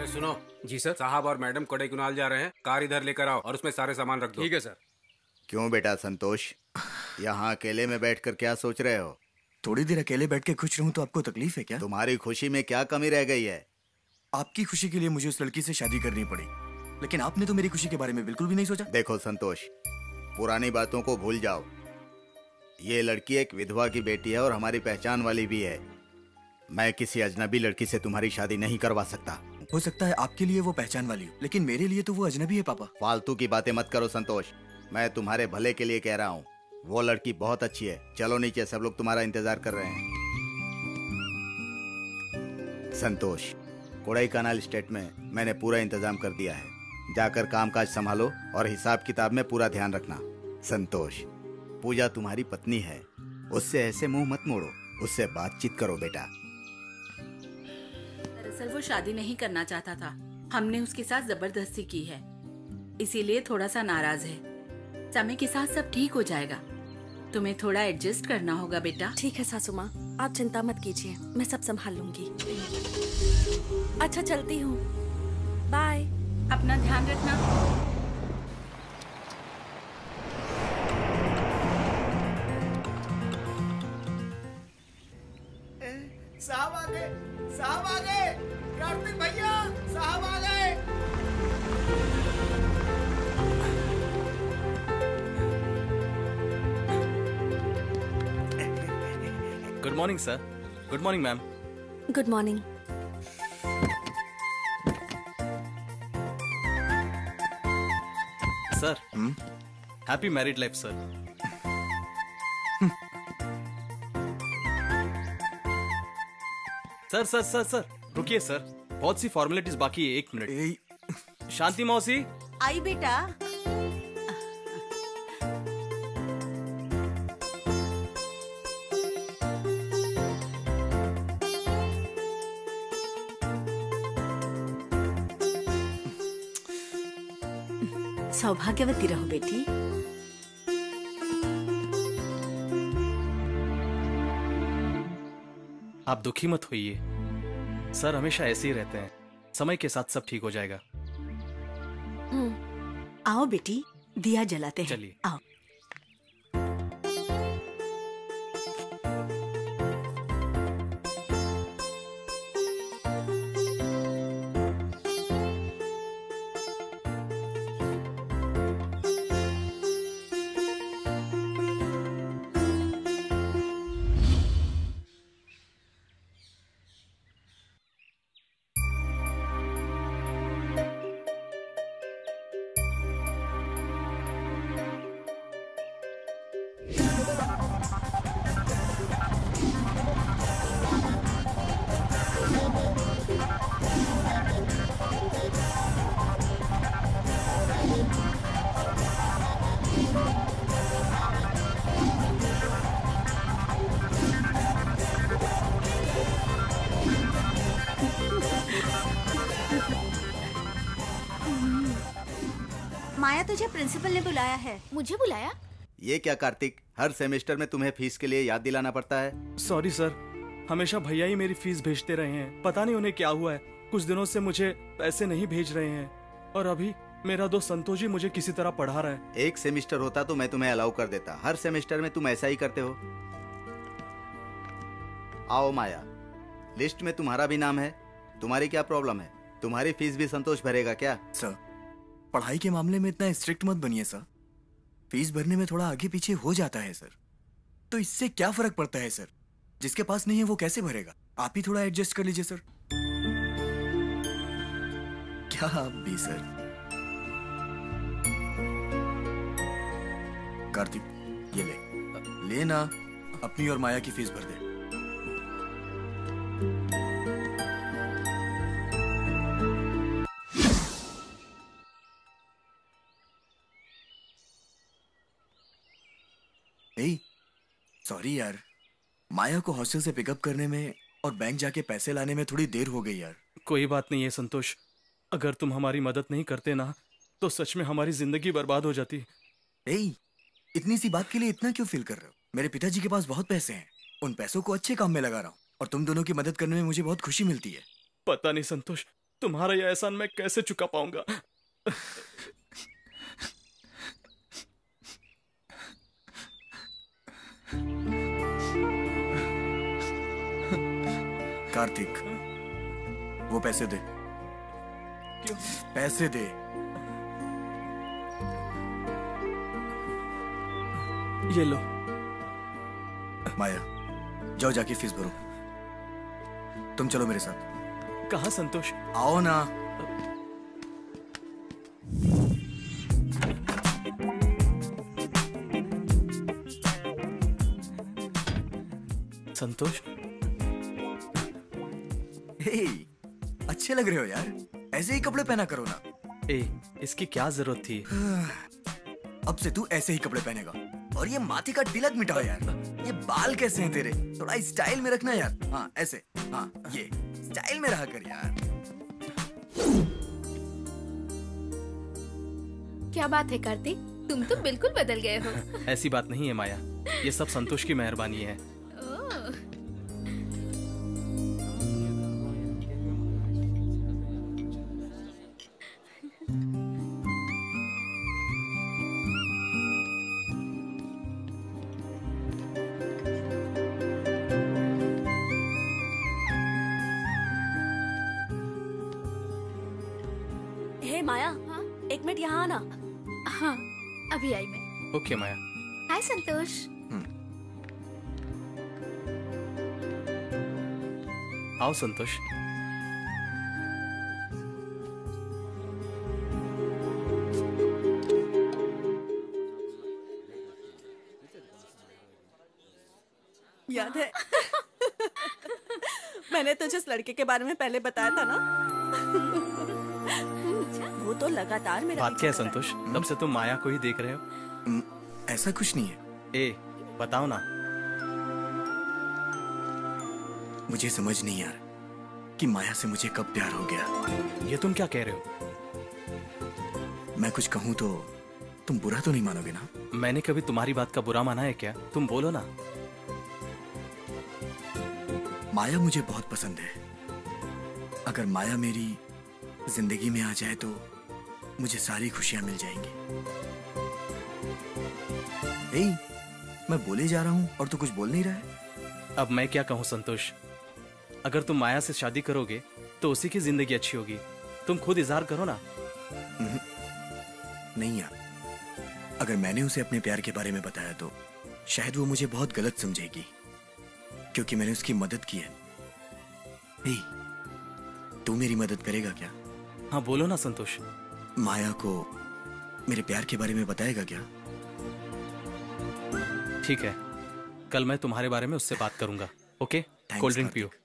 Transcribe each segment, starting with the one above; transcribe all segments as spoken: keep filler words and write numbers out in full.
सुनो जी सर, साहब और मैडम कोडाईकनाल जा रहे हैं, कार इधर लेकर आओ और उसमें सारे सामान रख दो। ठीक है सर। क्यों बेटा संतोष, यहाँ अकेले में बैठकर क्या सोच रहे हो? थोड़ी देर अकेले बैठ के खुश रहूं तो आपको तकलीफ है क्या? तुम्हारी खुशी में क्या कमी रह गई है? आपकी खुशी के लिए मुझे उस लड़की से शादी करनी पड़ी, लेकिन आपने तो मेरी खुशी के बारे में बिल्कुल भी नहीं सोचा। देखो संतोष, पुरानी बातों को भूल जाओ। ये लड़की एक विधवा की बेटी है और हमारी पहचान वाली भी है। मैं किसी अजनबी लड़की से तुम्हारी शादी नहीं करवा सकता। हो सकता है आपके लिए वो पहचान वाली हो, लेकिन मेरे लिए तो वो अजनबी है पापा। फालतू की बातें मत करो संतोष, मैं तुम्हारे भले के लिए कह रहा हूँ। वो लड़की बहुत अच्छी है। चलो नीचे, सब लोग तुम्हारा इंतजार कर रहे हैं। संतोष, कोडाईकनाल स्टेट में मैंने पूरा इंतजाम कर दिया है। जाकर कामकाज संभालो और हिसाब किताब में पूरा ध्यान रखना। संतोष, पूजा तुम्हारी पत्नी है, उससे ऐसे मुंह मत मोड़ो, उससे बातचीत करो बेटा। दरअसल वो शादी नहीं करना चाहता था, हमने उसके साथ जबरदस्ती की है, इसीलिए थोड़ा सा नाराज है। समय के साथ सब ठीक हो जाएगा, तुम्हें थोड़ा एडजस्ट करना होगा बेटा। ठीक है सासू माँ, आप चिंता मत कीजिए, मैं सब संभाल लूंगी। अच्छा चलती हूँ, बाय। अपना ध्यान रखना। साहब आ गए, साहब आ गए, कार्तिक भैया, साहब आ गए। Good morning sir. Good morning ma'am. Good morning. Sir, happy married life sir. Sir sir sir sir रुकिए सर, बहुत सी फॉर्मेलिटीज बाकी है, एक मिनट। शांति मौसी आई बेटा। सौभाग्यवती रहो बेटी। आप दुखी मत होइए, सर हमेशा ऐसे ही रहते हैं, समय के साथ सब ठीक हो जाएगा। आओ बेटी, दिया जलाते हैं। चलिए। आओ। माया, तुझे प्रिंसिपल ने बुलाया है। मुझे बुलाया? ये क्या कार्तिक, हर सेमेस्टर में तुम्हें फीस के लिए याद दिलाना पड़ता है? सॉरी सर, हमेशा भैया ही मेरी फीस भेजते रहे हैं, पता नहीं उन्हें क्या हुआ है, कुछ दिनों से मुझे पैसे नहीं भेज रहे हैं, और अभी मेरा दोस्त संतोष जी मुझे किसी तरह पढ़ा रहा है। एक सेमेस्टर होता तो मैं तुम्हें अलाउ कर देता, हर सेमेस्टर में तुम ऐसा ही करते हो। आओ माया, लिस्ट में तुम्हारा भी नाम है। तुम्हारी क्या प्रॉब्लम है? तुम्हारी फीस भी संतोष भरेगा क्या? सर, पढ़ाई के मामले में इतना स्ट्रिक्ट मत बनिए सर। फीस भरने में थोड़ा आगे पीछे हो जाता है सर, तो इससे क्या फर्क पड़ता है सर? जिसके पास नहीं है वो कैसे भरेगा? आप ही थोड़ा एडजस्ट कर लीजिए सर। क्या आप भी सर? कार्तिक, ये ले ले ना, अपनी और माया की फीस भर दे। सॉरी यार, माया को हॉस्टल से पिकअप करने में और बैंक जाके पैसे लाने में थोड़ी देर हो गई यार। कोई बात नहीं है संतोष, अगर तुम हमारी मदद नहीं करते ना तो सच में हमारी जिंदगी बर्बाद हो जाती। ए, इतनी सी बात के लिए इतना क्यों फील कर रहे हो? मेरे पिताजी के पास बहुत पैसे हैं, उन पैसों को अच्छे काम में लगा रहा हूँ और तुम दोनों की मदद करने में मुझे बहुत खुशी मिलती है। पता नहीं संतोष, तुम्हारा यह एहसान मैं कैसे चुका पाऊंगा। कार्तिक, वो पैसे दे। क्यों? पैसे दे। ये लो। माया, जाओ जाके फीस भरो। तुम चलो मेरे साथ। कहाँ संतोष? आओ ना। संतोष, हे, अच्छे लग रहे हो यार। ऐसे ही कपड़े पहना करो ना। ए, इसकी क्या जरूरत थी? अब से तू ऐसे ही कपड़े पहनेगा। और ये माथे का तिलक मिटाओ यार। ये बाल कैसे हैं तेरे? थोड़ा स्टाइल में रखना यार। हाँ ऐसे, हाँ ये स्टाइल में रहा कर यार। क्या बात है कार्तिक, तुम तो बिल्कुल बदल गए हो। ऐसी बात नहीं है माया, ये सब संतोष की मेहरबानी है। ओह, हे माया, एक मिनट यहाँ आना। हाँ अभी आई मैं। ओके माया। हाय संतोष। आओ संतोष। याद है? मैंने तुझे इस लड़के के बारे में पहले बताया था ना। वो तो लगातार मेरा बात क्या है पीछा कर रहा संतोष? तब से तुम माया को ही देख रहे हो। हम्म, ऐसा कुछ नहीं है। ए, बताओ ना। मुझे समझ नहीं यार कि माया से मुझे कब प्यार हो गया। ये तुम क्या कह रहे हो? मैं कुछ कहूँ तो तुम बुरा तो नहीं मानोगे ना? मैंने कभी तुम्हारी बात का बुरा माना है क्या? तुम बोलो ना। माया मुझे बहुत पसंद है। अगर माया मेरी जिंदगी में आ जाए तो मुझे सारी खुशियां मिल जाएंगी। ए, मैं बोले जा रहा हूं और तू कुछ बोल नहीं रहा है। अब मैं क्या कहूँ संतोष? अगर तुम माया से शादी करोगे तो उसी की जिंदगी अच्छी होगी। तुम खुद इजहार करो ना। नहीं यार, अगर मैंने उसे अपने प्यार के बारे में बताया तो शायद वो मुझे बहुत गलत समझेगी, क्योंकि मैंने उसकी मदद की है। ए, तू मेरी मदद करेगा क्या? हाँ बोलो ना संतोष। माया को मेरे प्यार के बारे में बताएगा क्या? ठीक है, कल मैं तुम्हारे बारे में उससे बात करूंगा। Okay, Thanks, cold drink Kartik. पियो।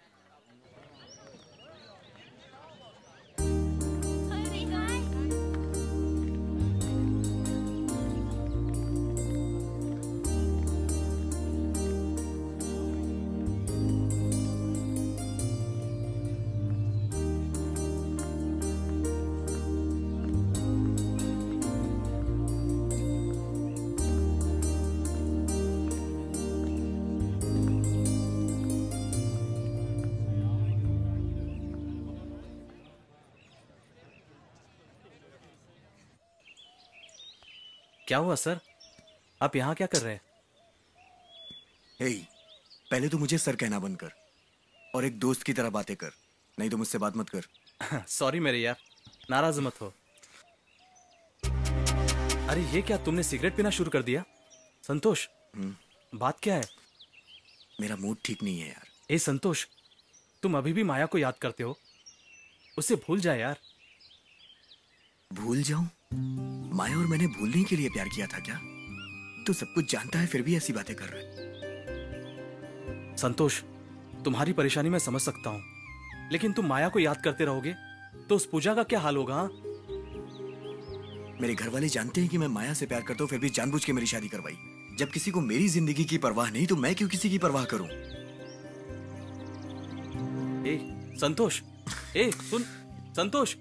क्या हुआ सर? आप यहाँ क्या कर रहे हैं? हे, पहले तो मुझे सर कहना बंद कर और एक दोस्त की तरह बातें कर, नहीं तो मुझसे बात मत कर। सॉरी मेरे यार, नाराज मत हो। अरे ये क्या, तुमने सिगरेट पीना शुरू कर दिया? संतोष, बात क्या है? मेरा मूड ठीक नहीं है यार। ए संतोष, तुम अभी भी माया को याद करते हो? उसे भूल जाए यार। भूल जाऊं? माया और मैंने भूलने के लिए प्यार किया था क्या? तू सब कुछ जानता है फिर भी ऐसी बातें कर रहा है। संतोष, तुम्हारी परेशानी मैं समझ सकता हूँ, लेकिन तुम माया को याद करते रहोगे तो उस पूजा का क्या हाल होगा? हाँ? मेरे घर वाले जानते हैं कि मैं माया से प्यार करता हूँ, फिर भी जानबूझ के मेरी शादी करवाई। जब किसी को मेरी जिंदगी की परवाह नहीं तो मैं क्यों किसी की परवाह करूं? ए संतोष, ए सुन संतोष।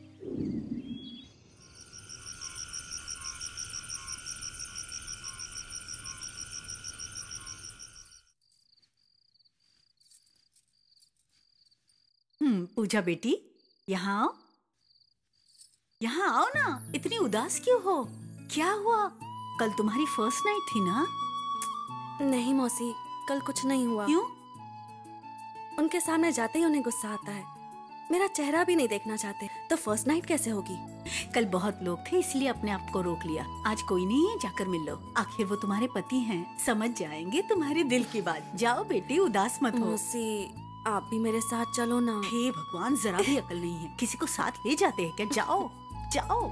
हम्म, पूजा बेटी, यहाँ आओ, यहाँ आओ ना। इतनी उदास क्यों हो? क्या हुआ? कल तुम्हारी फर्स्ट नाइट थी ना? नहीं मौसी, कल कुछ नहीं हुआ। क्यों? उनके सामने जाते ही उन्हें गुस्सा आता है, मेरा चेहरा भी नहीं देखना चाहते, तो फर्स्ट नाइट कैसे होगी? कल बहुत लोग थे इसलिए अपने आप को रोक लिया। आज कोई नहीं है, जाकर मिल लो। आखिर वो तुम्हारे पति हैं, समझ जाएंगे तुम्हारे दिल की बात। जाओ बेटी, उदास मत हो। मौसी आप भी मेरे साथ चलो ना। हे भगवान, जरा भी अकल नहीं है, किसी को साथ ले जाते हैं क्या? जाओ जाओ।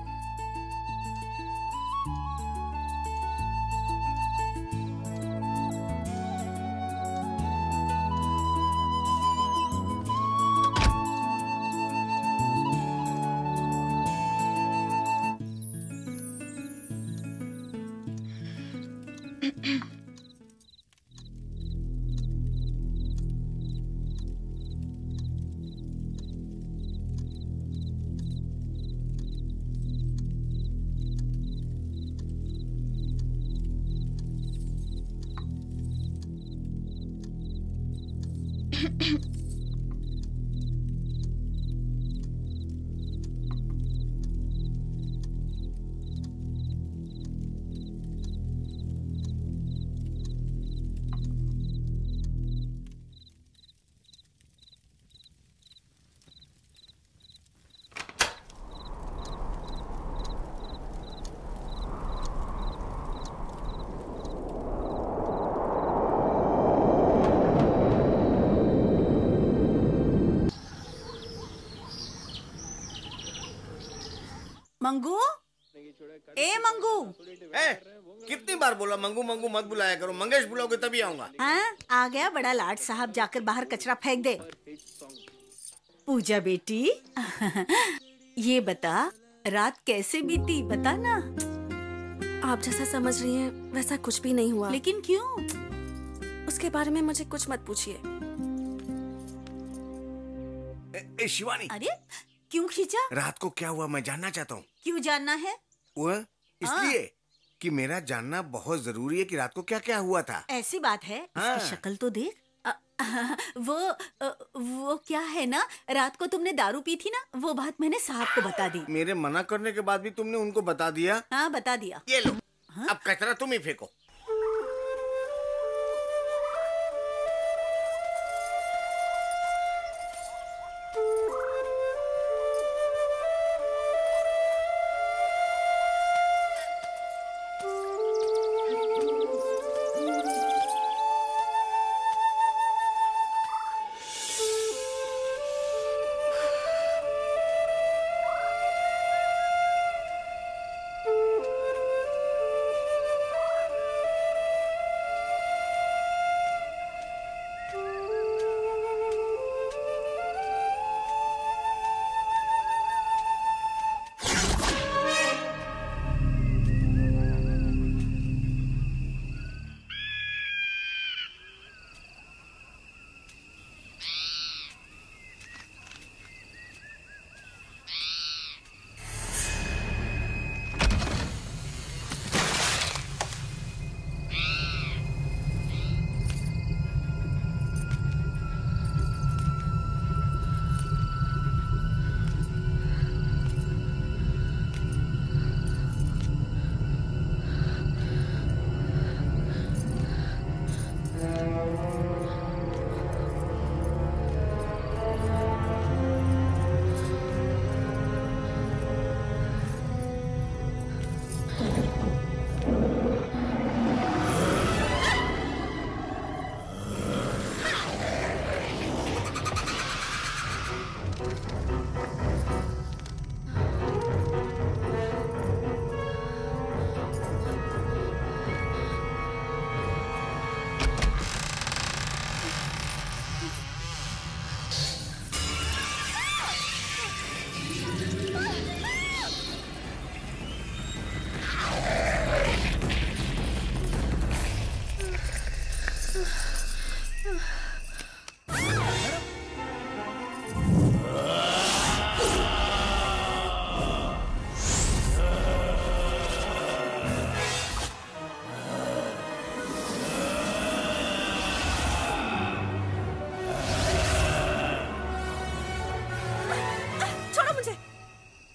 मंगू, ए मंगू। ए, कितनी बार बोला मंगू मंगू मत बुलाया करो, मंगेश बुलाओगे तभी आऊंगा। हाँ, आ गया बड़ा लाड साहब, जाकर बाहर कचरा फेंक दे। पूजा बेटी, ये बता रात कैसे बीती, बता ना। आप जैसा समझ रही हैं वैसा कुछ भी नहीं हुआ। लेकिन क्यों? उसके बारे में मुझे कुछ मत पूछिए। ए, ए शिवानी, अरे क्यों खींचा? रात को क्या हुआ मैं जानना चाहता हूँ। क्यों जानना है? वो इसलिए कि मेरा जानना बहुत जरूरी है कि रात को क्या क्या हुआ था। ऐसी बात है? हाँ। इसकी शक्ल तो देख। अ, वो अ, वो क्या है ना, रात को तुमने दारू पी थी ना, वो बात मैंने साहब को बता दी। मेरे मना करने के बाद भी तुमने उनको बता दिया? हाँ बता दिया। ये लो, अब कचरा तुम ही फेंको।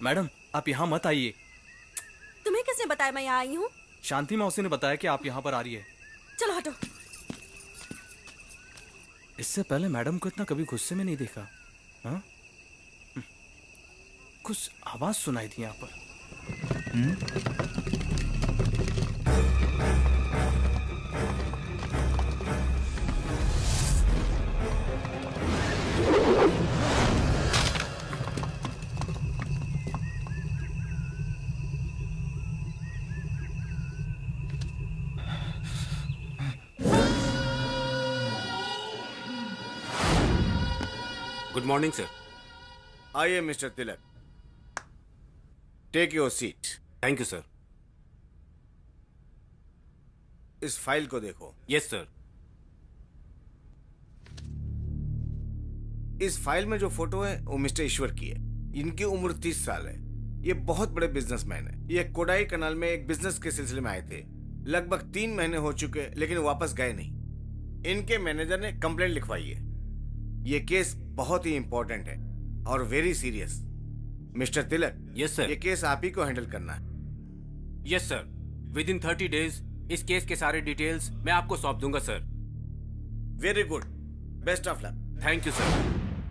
मैडम आप यहाँ मत आइए। तुम्हें किसने बताया मैं यहाँ आई हूँ? शांति मौसी ने बताया कि आप यहाँ पर आ रही है। चलो हटो। इससे पहले मैडम को इतना कभी गुस्से में नहीं देखा। हाँ? कुछ आवाज सुनाई थी यहाँ पर। Good morning sir. आइए mister Tilak, take your seat. Thank you sir. इस फाइल को देखो। Yes sir. इस फाइल में जो फोटो है वो मिस्टर ईश्वर की है। इनकी उम्र तीस साल है। ये बहुत बड़े बिजनेसमैन है। ये कोडाई कनाल में एक बिजनेस के सिलसिले में आए थे। लगभग तीन महीने हो चुके लेकिन वापस गए नहीं। इनके मैनेजर ने कंप्लेंट लिखवाई है। ये केस बहुत ही इंपॉर्टेंट है और very serious. Mister Tilak, yes sir. ये केस आप ही को हैंडल करना है। Yes sir. Within thirty days इस केस के सारे डिटेल्स मैं आपको सौंप दूंगा sir. Very good, best of luck. Thank you sir.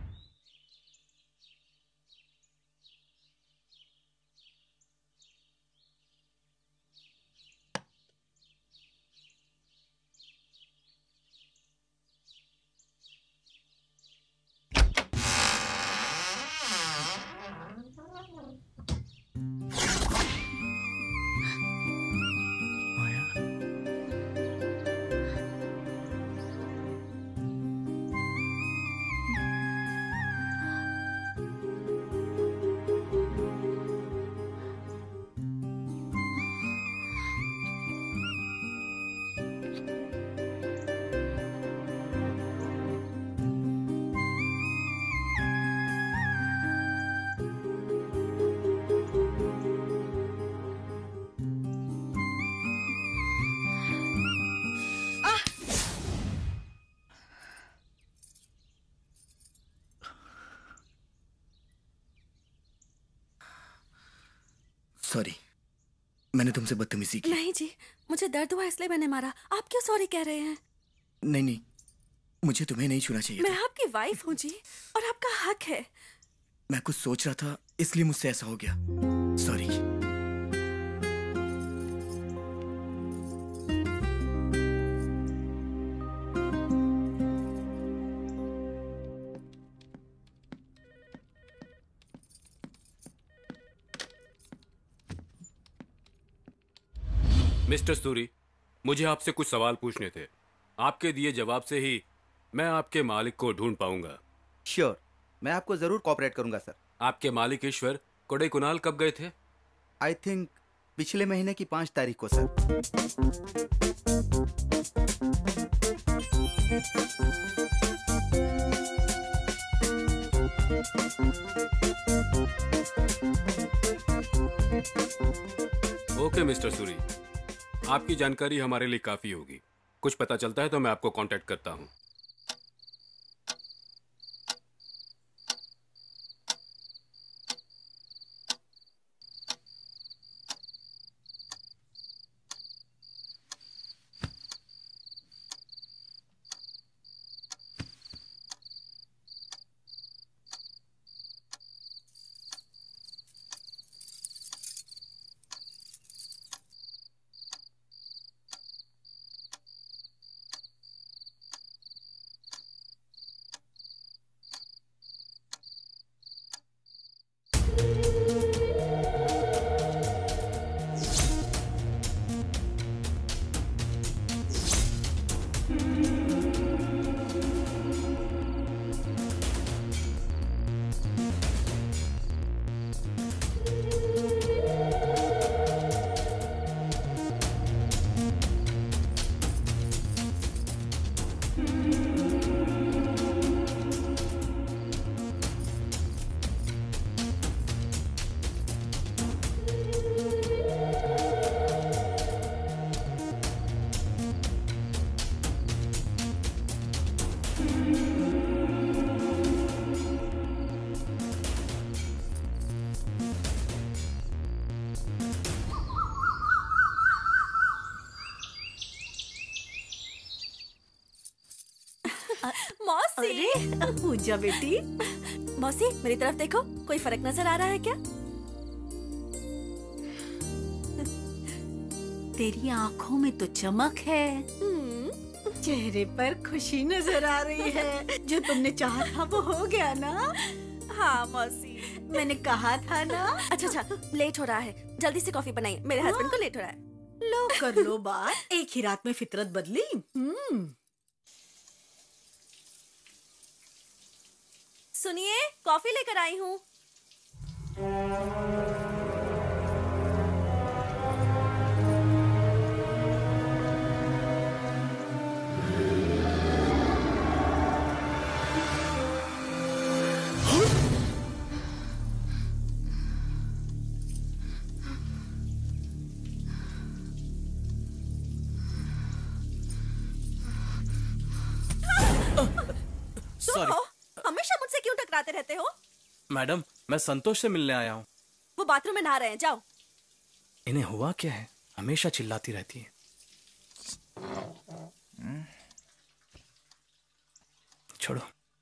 Sorry, मैंने तुमसे बदतमीजी की। नहीं जी, मुझे दर्द हुआ इसलिए मैंने मारा। आप क्यों सॉरी कह रहे हैं? नहीं नहीं, मुझे तुम्हें नहीं छूना चाहिए मैं था। आपकी वाइफ हूँ जी, और आपका हक है। मैं कुछ सोच रहा था इसलिए मुझसे ऐसा हो गया। सॉरी। मिस्टर सूरी, मुझे आपसे कुछ सवाल पूछने थे। आपके दिए जवाब से ही मैं आपके मालिक को ढूंढ पाऊंगा। श्योर, मैं आपको जरूर कोऑपरेट करूंगा सर। आपके मालिक ईश्वर कोडाईकनाल कब गए थे? आई थिंक पिछले महीने की पांच तारीख को सर। ओके मिस्टर सूरी, आपकी जानकारी हमारे लिए काफी होगी। कुछ पता चलता है तो मैं आपको कांटेक्ट करता हूं। मौसी। अरे पूजा बेटी, मौसी मेरी तरफ देखो, कोई फर्क नजर आ रहा है क्या? तेरी आंखों में तो चमक है, चेहरे पर खुशी नजर आ रही है। जो तुमने चाहा था वो हो गया ना? हाँ मौसी, मैंने कहा था ना। अच्छा अच्छा, लेट हो रहा है, जल्दी से कॉफी बनाइए, मेरे हस्बैंड को लेट हो रहा है। लो कर लो बात, एक ही रात में फितरत बदली। हम्म। सुनिए, कॉफी लेकर आई हूँ। सॉरी हमेशा मुझसे क्यों टकराते रहते हो? मैडम, मैं संतोष से मिलने आया हूँ। वो बाथरूम में नहा रहे हैं, जाओ। इन्हें हुआ क्या है, हमेशा चिल्लाती रहती है। छोड़ो।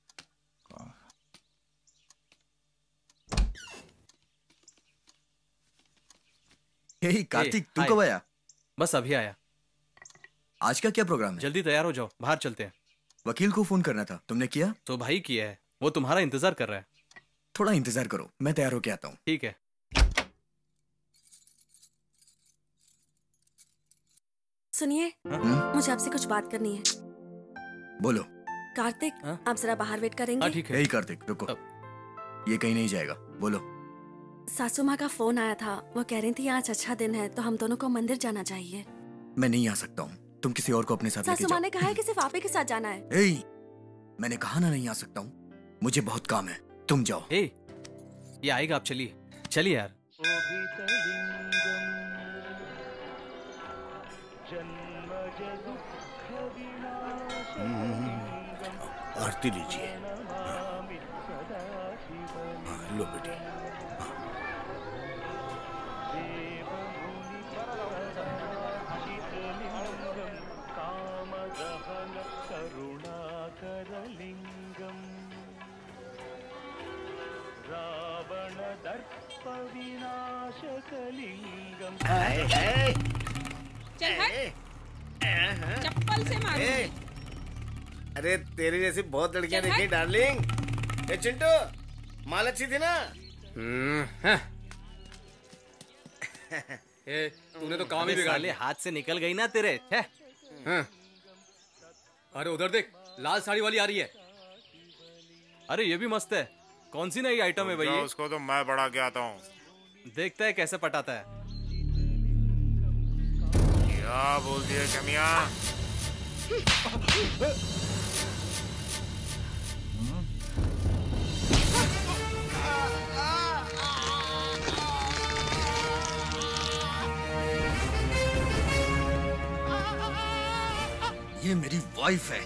हे कार्तिक, तू हाय। कब आया? बस अभी आया। आज का क्या प्रोग्राम है? जल्दी तैयार हो जाओ, बाहर चलते हैं। वकील को फोन करना था, तुमने किया? तो भाई किया है, वो तुम्हारा इंतजार कर रहा है। थोड़ा इंतजार करो, मैं तैयार होके आता हूँ। ठीक है। सुनिए, हम्म? मुझे आपसे कुछ बात करनी है। बोलो। कार्तिक, हाँ? आप जरा बाहर वेट करेंगे? हाँ ठीक है। यही कार्तिक, रुको। ये कहीं नहीं जाएगा, बोलो। सासू माँ का फोन आया था, वो कह रही थी आज अच्छा दिन है तो हम दोनों को मंदिर जाना चाहिए। मैं नहीं आ सकता हूँ, तुम किसी और को अपने साथ लेके सासू माँ जाओ। ने कहा है कि सिर्फ आप ही के साथ जाना है। ए, मैंने कहा ना नहीं आ सकता हूँ, मुझे बहुत काम है, तुम जाओ। ए, ये आएगा, आप चलिए चलिए यार। आरती लीजिए। हाँ, लो बेटी। चप्पल से मारो। ए, अरे तेरी जैसी बहुत लड़कियां देखी डार्लिंग। ए चिंटू, माल अच्छी थी ना? ए, तूने तो काम ही बिगाड़ लिया। हाथ से निकल गई ना तेरे। है? हाँ। अरे उधर देख, लाल साड़ी वाली आ रही है। अरे ये भी मस्त है। कौन सी नई आइटम है भैया? उसको तो मैं बढ़ा के आता हूँ। देखता है कैसे पटाता है। क्या बोलती है कमिया? ये मेरी वाइफ है।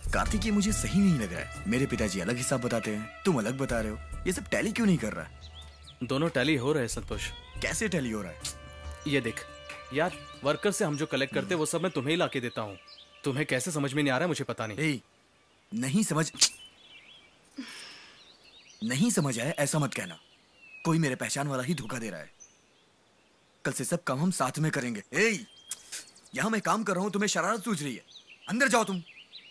कार्तिक ये मुझे सही नहीं लग रहा है। मेरे पिताजी अलग हिसाब बताते हैं, तुम अलग बता रहे हो। ये सब टैली क्यों नहीं कर रहा है? दोनों टैली हो रहे हैं संतोष। कैसे टैली हो रहा है? ये देख यार, वर्कर से हम जो कलेक्ट करते हैं वो सब मैं तुम्हें ही ला के देता हूँ। तुम्हें कैसे समझ में नहीं आ रहा है मुझे पता नहीं। ए, नहीं समझ नहीं समझ आया ऐसा मत कहना। कोई मेरे पहचान वाला ही धोखा दे रहा है। कल से सब काम हम साथ में करेंगे। ए, यहाँ मैं काम कर रहा हूँ, तुम्हें शरारत सूझ रही है। अंदर जाओ तुम।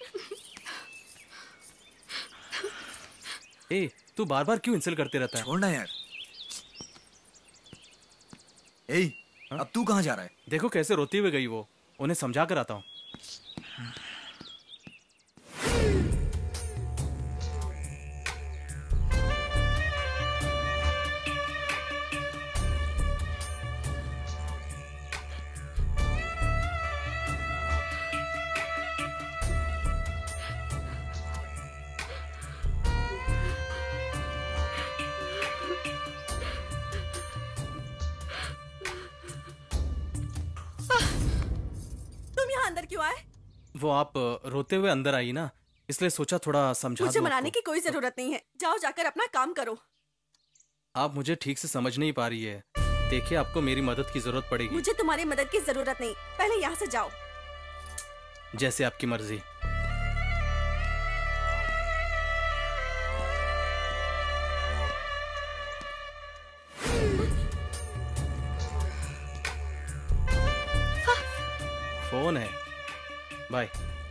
ए, तू बार बार क्यों इंसल्ट करते रहता है? छोड़ना यार। ए, अब तू कहाँ जा रहा है? देखो कैसे रोती हुई गई वो। उन्हें समझा कर आता हूँ। वो आप रोते हुए अंदर आई ना, इसलिए सोचा थोड़ा समझा। मुझे मनाने की कोई जरूरत नहीं है। जाओ जाकर अपना काम करो। आप मुझे ठीक से समझ नहीं पा रही है। देखिए आपको मेरी मदद की जरूरत पड़ेगी। मुझे तुम्हारी मदद की जरूरत नहीं। पहले यहाँ से जाओ। जैसे आपकी मर्जी। फोन है। Bye.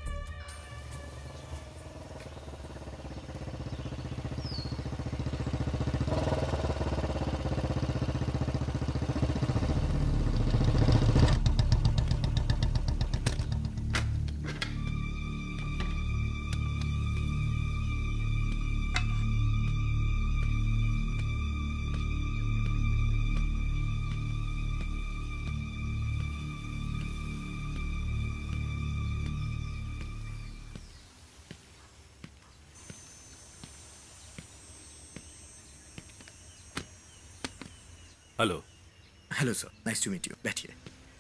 Hello. Hello sir, nice to meet you. बैठिए।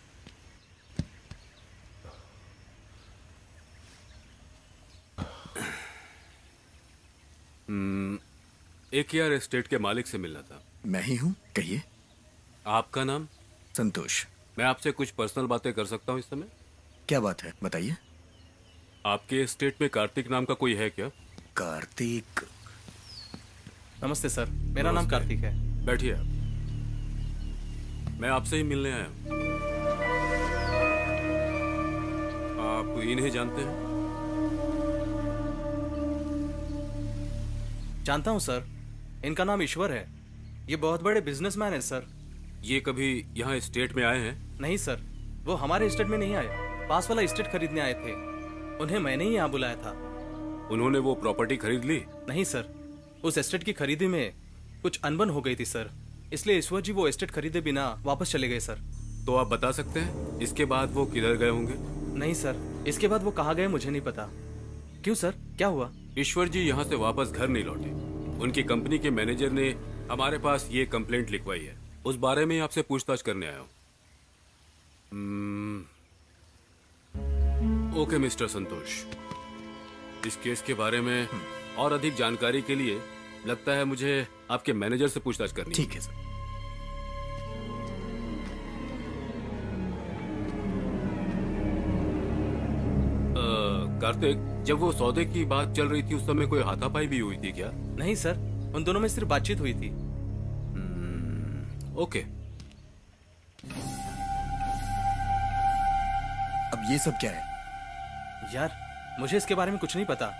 एक यार एस्टेट के मालिक से मिलना था। मैं ही हूँ, कहिए। आपका नाम? संतोष। मैं आपसे कुछ पर्सनल बातें कर सकता हूँ इस समय? क्या बात है, बताइए। आपके एस्टेट में कार्तिक नाम का कोई है क्या? कार्तिक? नमस्ते सर, मेरा नाम कार्तिक है। बैठिए आप। मैं आपसे ही मिलने आया हूँ। आप इन्हें जानते हैं? जानता हूँ सर, इनका नाम ईश्वर है। ये बहुत बड़े बिजनेसमैन है सर। ये कभी यहाँ एस्टेट में आए हैं? नहीं सर, वो हमारे एस्टेट में नहीं आए, पास वाला एस्टेट खरीदने आए थे। उन्हें मैंने ही यहाँ बुलाया था। उन्होंने वो प्रॉपर्टी खरीद ली? नहीं सर, उस एस्टेट की खरीदी में कुछ अनबन हो गई थी सर, इसलिए ईश्वर जी वो एस्टेट खरीदे बिना वापस चले गए सर। तो आप बता सकते हैं इसके बाद वो किधर गए होंगे? नहीं सर, इसके बाद वो कहाँ गए मुझे नहीं पता। क्यों सर, क्या हुआ? ईश्वर जी यहाँ से वापस घर नहीं लौटे। उनकी कंपनी के मैनेजर ने हमारे पास ये कंप्लेंट लिखवाई है, उस बारे में आपसे पूछताछ करने आया हूँ। ओके मिस्टर संतोष, इस केस के बारे में और अधिक जानकारी के लिए लगता है मुझे आपके मैनेजर से पूछताछ करनी। ठीक है सर। कार्तिक, जब वो सौदे की बात चल रही थी उस समय कोई हाथापाई भी हुई थी क्या? नहीं सर, उन दोनों में सिर्फ बातचीत हुई थी। ओके। अब ये सब क्या है? यार मुझे इसके बारे में कुछ नहीं पता।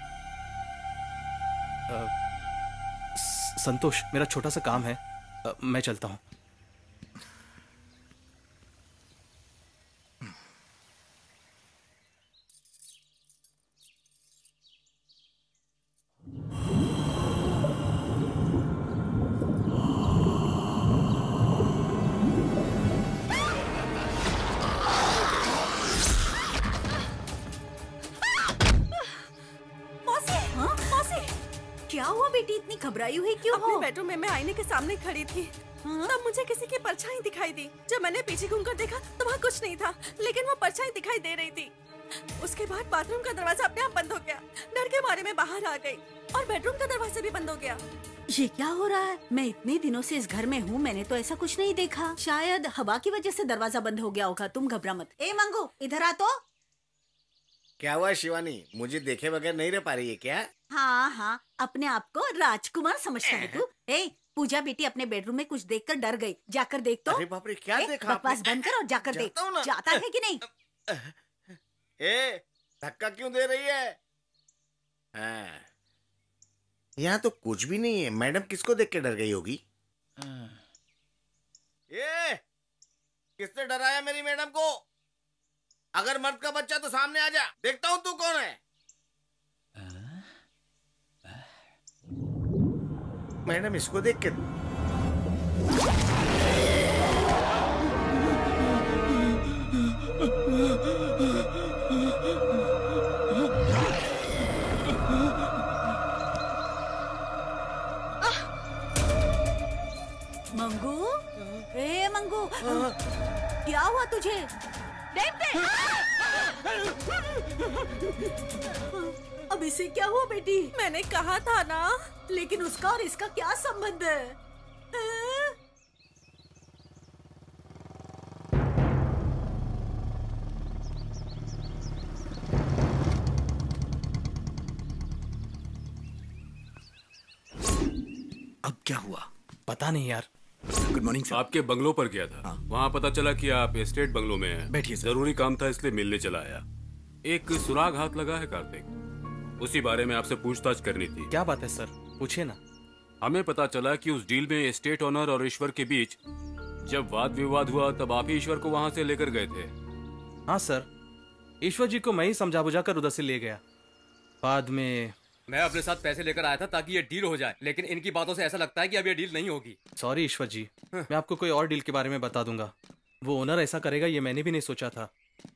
आ, संतोष, मेरा छोटा सा काम है, आ, मैं चलता हूँ। घबराई हुई क्यों हो? अपने बेडरूम में मैं आईने के सामने खड़ी थी। हाँ? तब मुझे किसी की परछाई दिखाई दी। जब मैंने पीछे घूमकर देखा तो वहाँ कुछ नहीं था, लेकिन वो परछाई दिखाई दे रही थी। उसके बाद बाथरूम का दरवाजा अपने आप बंद हो गया। डर के मारे में बाहर आ गई और बेडरूम का दरवाजा भी बंद हो गया। ये क्या हो रहा है? मैं इतने दिनों से इस घर में हूँ, मैंने तो ऐसा कुछ नहीं देखा। शायद हवा की वजह से दरवाजा बंद हो गया होगा। तुम घबरा मत। ए मंगू, इधर आ तो। क्या हुआ शिवानी, मुझे देखे बगैर नहीं रह पा रही है क्या? हाँ हाँ, अपने आप को राजकुमार समझता है तू। ए पूजा बेटी अपने बेडरूम में कुछ देखकर डर गई, जाकर देख तो। अरे बाप रे, क्या ए, देखा? बकवास बंद कर और जाकर देख। जाता है कि नहीं? ए, धक्का क्यों दे रही है? हाँ। यहाँ तो कुछ भी नहीं है। मैडम किसको देख के डर गई होगी? ये किसने डराया मेरी मैडम को? अगर मर्द का बच्चा तो सामने आ जा, देखता हूँ तू कौन है। मैडम इसको देख के मंगू, ए मंगू, क्या हुआ तुझे? देख दे। अब इसे क्या हुआ बेटी? मैंने कहा था ना। लेकिन उसका और इसका क्या संबंध है? अब क्या हुआ? पता नहीं यार। Good morning sir. आपके बंगलों पर गया था। वहाँ पता चला कि आप एस्टेट बंगलों में हैं। बैठिए सर। जरूरी काम था इसलिए मिलने चला आया। एक सुराग हाथ लगा है कार्तिक, उसी बारे में आपसे पूछताछ करनी थी। क्या बात है सर, पूछिए ना। हमें पता चला कि उस डील में एस्टेट ओनर और ईश्वर के बीच जब वाद विवाद हुआ तब आप ही ईश्वर को वहाँ से लेकर गए थे। हाँ सर, ईश्वर जी को मैं ही समझा बुझा कर उधर से ले गया। बाद में मैं अपने साथ पैसे लेकर आया था ताकि ये डील हो जाए, लेकिन इनकी बातों से ऐसा लगता है कि अब ये डील नहीं होगी। सॉरी ईश्वर जी, मैं आपको कोई और डील के बारे में बता दूंगा। वो ओनर ऐसा करेगा ये मैंने भी नहीं सोचा था।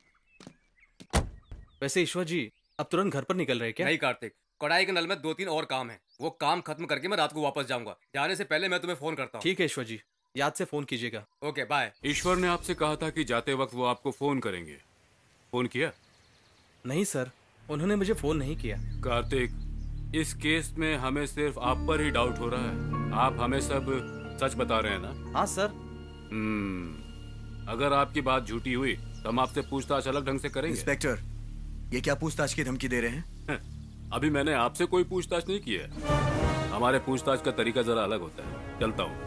वैसे ईश्वर जी अब तुरंत घर पर निकल रहे क्या? नहीं कार्तिक, कढ़ाई के नल में दो तीन और काम है, वो काम खत्म करके मैं रात को वापस जाऊंगा। जाने से पहले मैं तुम्हें फोन करता हूँ। ठीक है ईश्वर जी, याद से फोन कीजिएगा। Okay bye. ईश्वर ने आपसे कहा था कि जाते वक्त वो आपको फोन करेंगे, फोन किया? नहीं सर, उन्होंने मुझे फोन नहीं किया। कार्तिक, इस केस में हमें सिर्फ आप पर ही डाउट हो रहा है। आप हमें सब सच बता रहे हैं ना? हाँ सर। हम्म, अगर आपकी बात झूठी हुई तो हम आपसे पूछताछ अलग ढंग से करेंगे। इंस्पेक्टर, ये क्या पूछताछ की धमकी दे रहे हैं? अभी मैंने आपसे कोई पूछताछ नहीं की है। हमारे पूछताछ का तरीका जरा अलग होता है। चलता हूँ।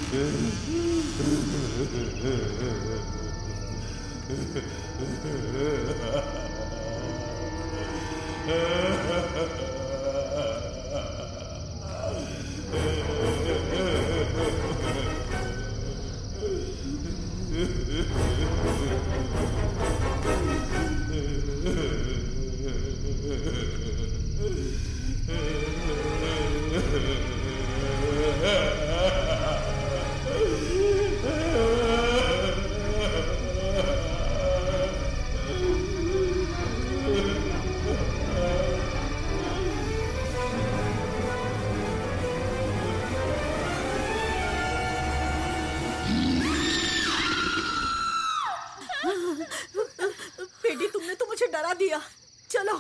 बेटी, तुमने तो मुझे डरा दिया। चलो,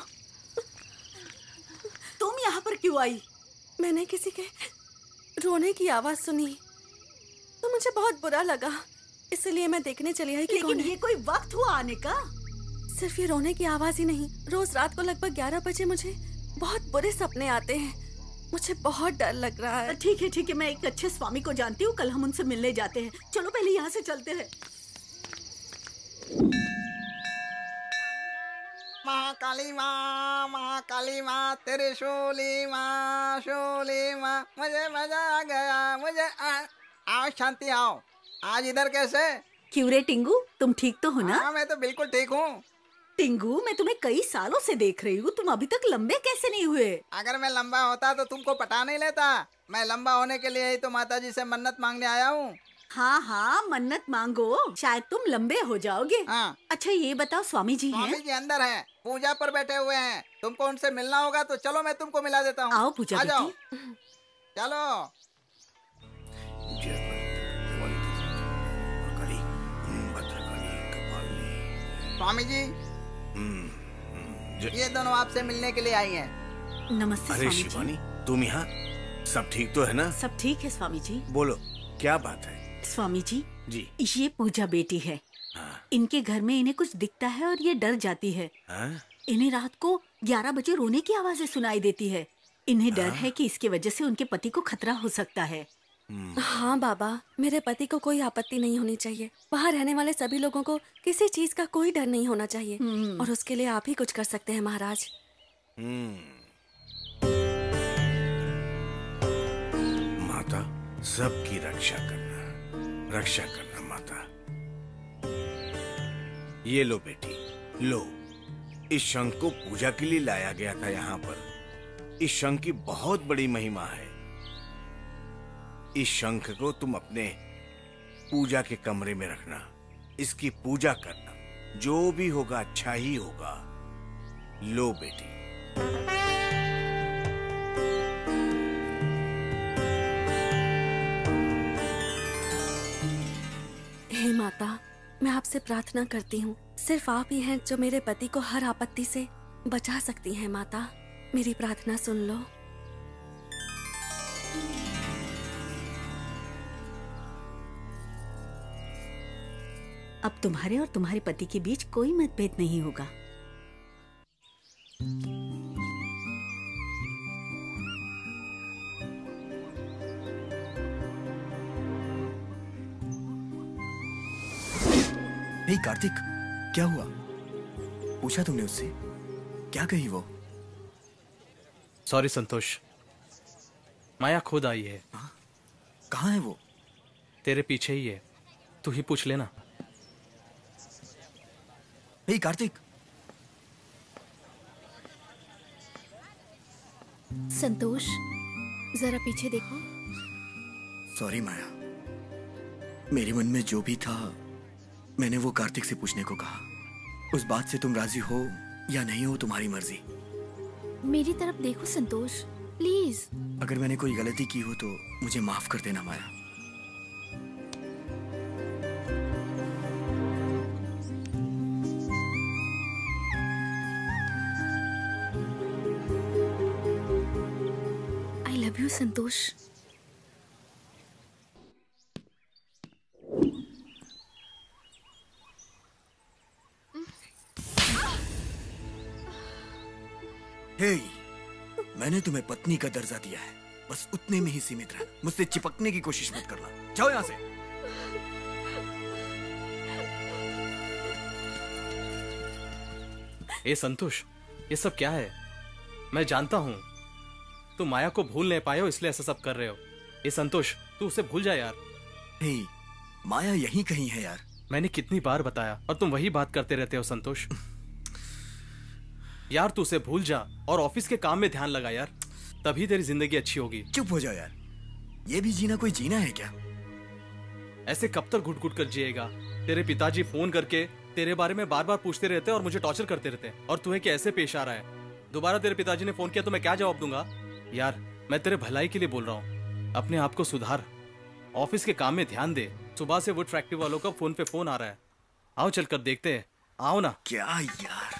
तुम यहाँ पर क्यों आई? मैंने किसी के रोने की आवाज सुनी तो मुझे बहुत बुरा लगा, इसलिए मैं देखने चली आई कि लेकिन कौन है। ये कोई वक्त हुआ आने का? सिर्फ ये रोने की आवाज ही नहीं, रोज रात को लगभग ग्यारह बजे मुझे बहुत बुरे सपने आते हैं। मुझे बहुत डर लग रहा है। ठीक है ठीक है, मैं एक अच्छे स्वामी को जानती हूँ, कल हम उनसे मिलने जाते हैं। चलो पहले यहाँ से चलते हैं। महाकाली माँ, महाकाली माँ, तेरे शोली माँ, शोली माँ, मुझे मजा आ गया, मुझे आ, आओ शांति आओ। आज इधर कैसे? क्यों रे टिंगू, तुम ठीक तो हो ना? हाँ, मैं तो बिल्कुल ठीक हूँ। टिंगू, मैं तुम्हें कई सालों से देख रही हूँ, तुम अभी तक लंबे कैसे नहीं हुए? अगर मैं लंबा होता तो तुमको पटा नहीं लेता। मैं लंबा होने के लिए ही तो माता जी से मन्नत मांगने आया हूँ। हाँ हाँ, मन्नत मांगो, शायद तुम लंबे हो जाओगे। हाँ। अच्छा ये बताओ, स्वामी जी हैं? स्वामी जी अंदर हैं, पूजा पर बैठे हुए हैं। तुमको उनसे मिलना होगा तो चलो मैं तुमको मिला देता हूँ। आओ पूजा आ जाओ। बेटी। चलो। स्वामी जी, ये दोनों आपसे मिलने के लिए आई हैं। नमस्ते अरे स्वामी शिवानी, तुम यहाँ? सब ठीक तो है ना? सब ठीक है स्वामी जी। बोलो, क्या बात है? स्वामी जी, जी, ये पूजा बेटी है। हाँ। इनके घर में इन्हें कुछ दिखता है और ये डर जाती है। हाँ? इन्हें रात को ग्यारह बजे रोने की आवाजें सुनाई देती है। इन्हें डर हाँ? है कि इसकी वजह से उनके पति को खतरा हो सकता है। हाँ बाबा, मेरे पति को कोई आपत्ति नहीं होनी चाहिए। वहाँ रहने वाले सभी लोगों को किसी चीज का कोई डर नहीं होना चाहिए, और उसके लिए आप ही कुछ कर सकते हैं महाराज। माता, सबकी रक्षा करना, रक्षा करना माता। ये लो बेटी, लो। इस शंख को पूजा के लिए लाया गया था यहाँ पर। इस शंख की बहुत बड़ी महिमा है। इस शंख को तुम अपने पूजा के कमरे में रखना, इसकी पूजा करना, जो भी होगा अच्छा ही होगा। लो बेटी। हे माता, मैं आपसे प्रार्थना करती हूँ, सिर्फ आप ही हैं जो मेरे पति को हर आपत्ति से बचा सकती हैं। माता, मेरी प्रार्थना सुन लो। अब तुम्हारे और तुम्हारे पति के बीच कोई मतभेद नहीं होगा। हे कार्तिक, क्या हुआ? पूछा तुमने उससे? क्या कही वो? सॉरी संतोष, माया खुद आई है। कहाँ है वो? तेरे पीछे ही है, तू ही पूछ लेना। हे कार्तिक। संतोष, जरा पीछे देखो। सॉरी माया, मेरे मन में जो भी था मैंने वो कार्तिक से पूछने को कहा। उस बात से तुम राजी हो या नहीं हो, तुम्हारी मर्जी। मेरी तरफ देखो संतोष, प्लीज। अगर मैंने कोई गलती की हो तो मुझे माफ कर देना माया। आई लव यू संतोष। हे, मैंने तुम्हें पत्नी का दर्जा दिया है, बस उतने में ही सीमित रहना, मुझसे चिपकने की कोशिश मत करना। जाओ यहाँ से। ए संतोष, ये सब क्या है? मैं जानता हूँ तुम माया को भूल नहीं पाए हो, इसलिए ऐसा सब कर रहे हो। ए संतोष, तू उसे भूल जा यार। नहीं, माया यहीं कहीं है यार। मैंने कितनी बार बताया और तुम वही बात करते रहते हो संतोष। यार तू उसे भूल जा और ऑफिस के काम में ध्यान लगा यार, तभी तेरी जिंदगी अच्छी होगी। चुप हो जाओ यार, ये भी जीना कोई जीना है क्या? ऐसे कब तक घुट घुट कर जिएगा? तेरे पिताजी फोन करके तेरे बारे में बार बार पूछते रहते हैं और मुझे टॉर्चर करते रहते हैं, और तुम्हें कैसे पेश आ रहा है? दोबारा तेरे पिताजी ने फोन किया तो मैं क्या जवाब दूंगा? यार मैं तेरे भलाई के लिए बोल रहा हूँ, अपने आप को सुधार, ऑफिस के काम में ध्यान दे। सुबह से वुड फैक्ट्री वालों का फोन पे फोन आ रहा है। आओ चलकर देखते हैं, आओ ना। क्या यार,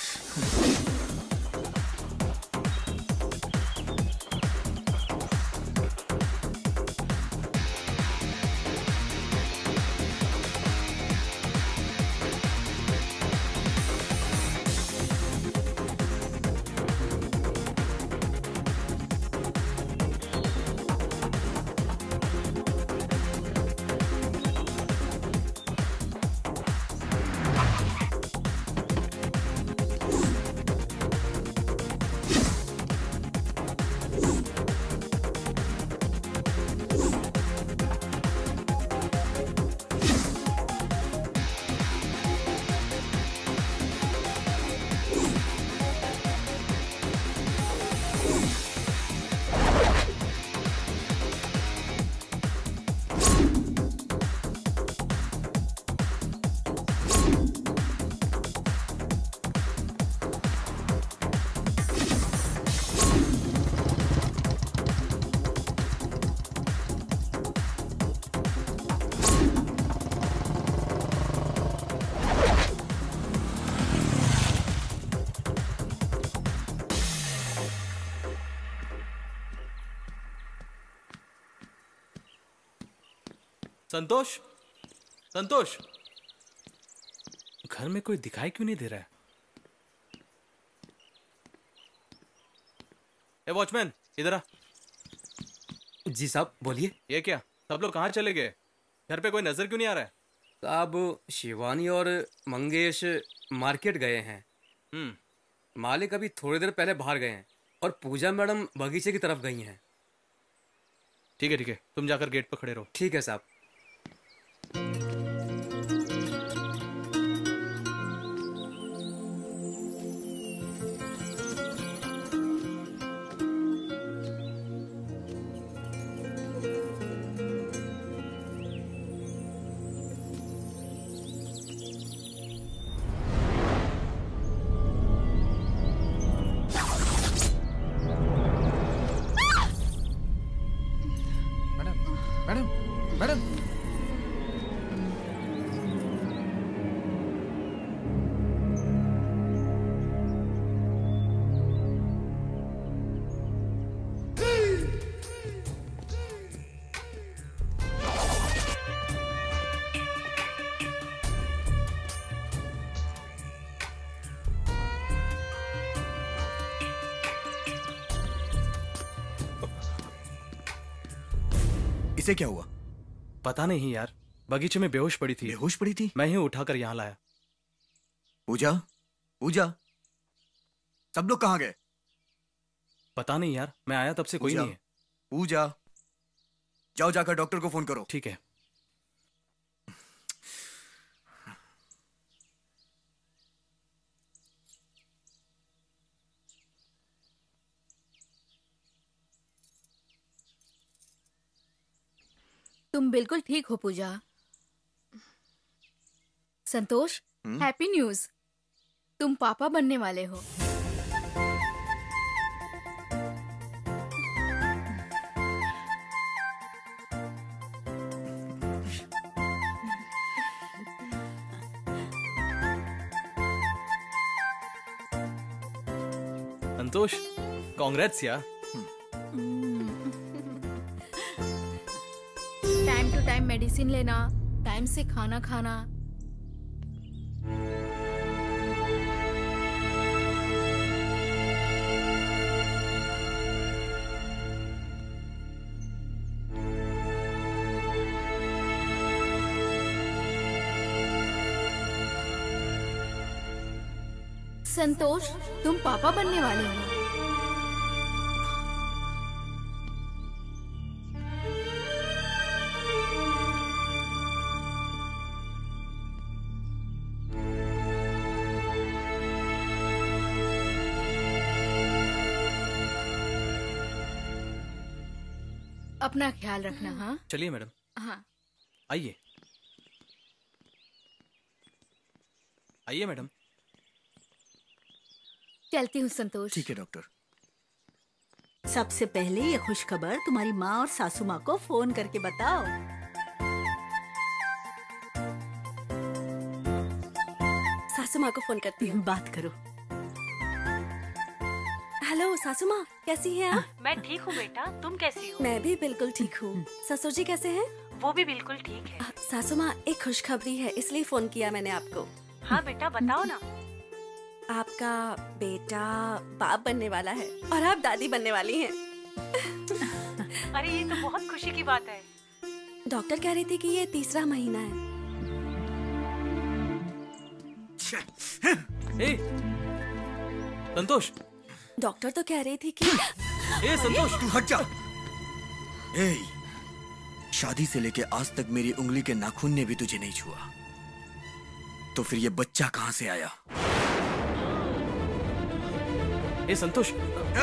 संतोष, संतोष, घर में कोई दिखाई क्यों नहीं दे रहा है? ए वॉचमैन, इधर आ। जी साहब बोलिए। ये क्या, सब लोग कहाँ चले गए? घर पे कोई नजर क्यों नहीं आ रहा है? साहब शिवानी और मंगेश मार्केट गए हैं। हम्म मालिक अभी थोड़ी देर पहले बाहर गए हैं और पूजा मैडम बगीचे की तरफ गई हैं। ठीक है ठीक है, तुम जाकर गेट पर खड़े रहो। ठीक है साहब। मैडम, मैडम, इसे क्या हुआ? पता नहीं यार, बगीचे में बेहोश पड़ी थी। बेहोश पड़ी थी? मैं ही उठाकर यहाँ लाया। पूजा, पूजा, सब लोग कहाँ गए? पता नहीं यार, मैं आया तब से कोई नहीं है। पूजा, जाओ जाकर डॉक्टर को फोन करो। ठीक है। तुम बिल्कुल ठीक हो पूजा। संतोष, हैप्पी न्यूज, तुम पापा बनने वाले हो। संतोष, कांग्रेट्स यार। टाइम टू टाइम मेडिसिन लेना, टाइम से खाना खाना। संतोष, तुम पापा बनने वाले हो। अपना ख्याल रखना। हाँ चलिए मैडम। हाँ आइए आइए मैडम। चलती हूँ संतोष। ठीक है डॉक्टर। सबसे पहले ये खुशखबर तुम्हारी माँ और सासू माँ को फोन करके बताओ। सासू माँ को फोन करती हूँ। बात करो। हेलो सासू माँ, कैसी हैं आप? मैं ठीक हूँ बेटा, तुम कैसी हो? मैं भी बिल्कुल ठीक हूँ। ससुर जी कैसे हैं? वो भी बिल्कुल ठीक है। सासू माँ, एक खुशखबरी है, इसलिए फोन किया मैंने आपको। हाँ बेटा बताओ ना। आपका बेटा बाप बनने वाला है और आप दादी बनने वाली हैं। अरे ये तो बहुत खुशी की बात है। डॉक्टर कह रही थी कि ये तीसरा महीना है। ए, संतोष। डॉक्टर तो कह रही थी कि ए संतोष तू हट जा। ए, शादी से लेके आज तक मेरी उंगली के नाखून ने भी तुझे नहीं छुआ, तो फिर ये बच्चा कहां से आया? ए संतोष।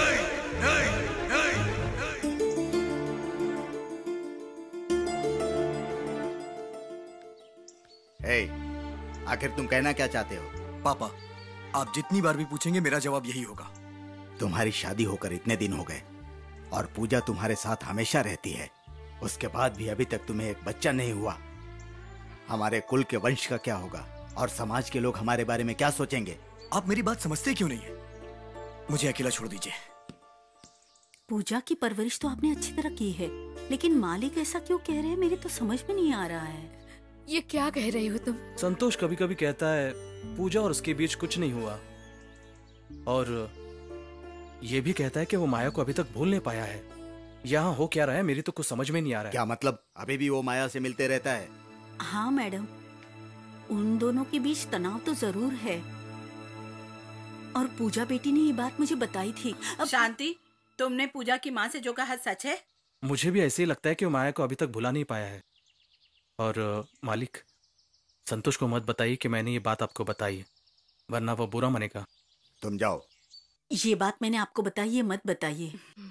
ए, आखिर तुम कहना क्या चाहते हो? पापा, आप जितनी बार भी पूछेंगे मेरा जवाब यही होगा। तुम्हारी शादी होकर इतने दिन हो गए और पूजा तुम्हारे साथ हमेशा रहती है, उसके बाद भी अभी तक तुम्हें एक बच्चा नहीं हुआ। हमारे कुल के वंश का क्या होगा और समाज के लोग हमारे बारे में क्या सोचेंगे? आप मेरी बात समझते क्यों नहीं है? मुझे अकेला छोड़ दीजिए। पूजा की परवरिश तो आपने अच्छी तरह की है, लेकिन मालिक ऐसा क्यों कह रहे हैं, मेरी तो समझ में नहीं आ रहा है। ये क्या कह रही हो तुम? संतोष कभी कभी कहता है पूजा और उसके बीच कुछ नहीं हुआ, और ये भी कहता है कि वो माया को अभी तक भूल नहीं पाया है। यहाँ हो क्या रहा है मेरी तो कुछ समझ में नहीं आ रहा है। क्या मतलब? अभी भी वो माया से मिलते रहता है? हाँ मैडम, उन दोनों के बीच तनाव तो जरूर है, और पूजा बेटी ने ये बात मुझे बताई थी। अब शांति, तुमने पूजा की माँ से जो कहा सच है? मुझे भी ऐसे ही लगता है कि वो माया को अभी तक भुला नहीं पाया है। और मालिक, संतोष को मत बताइए कि मैंने ये बात आपको बताई है, वरना वो बुरा मानेगा। तुम जाओ। ये बात मैंने आपको बताई है, मत बताइए।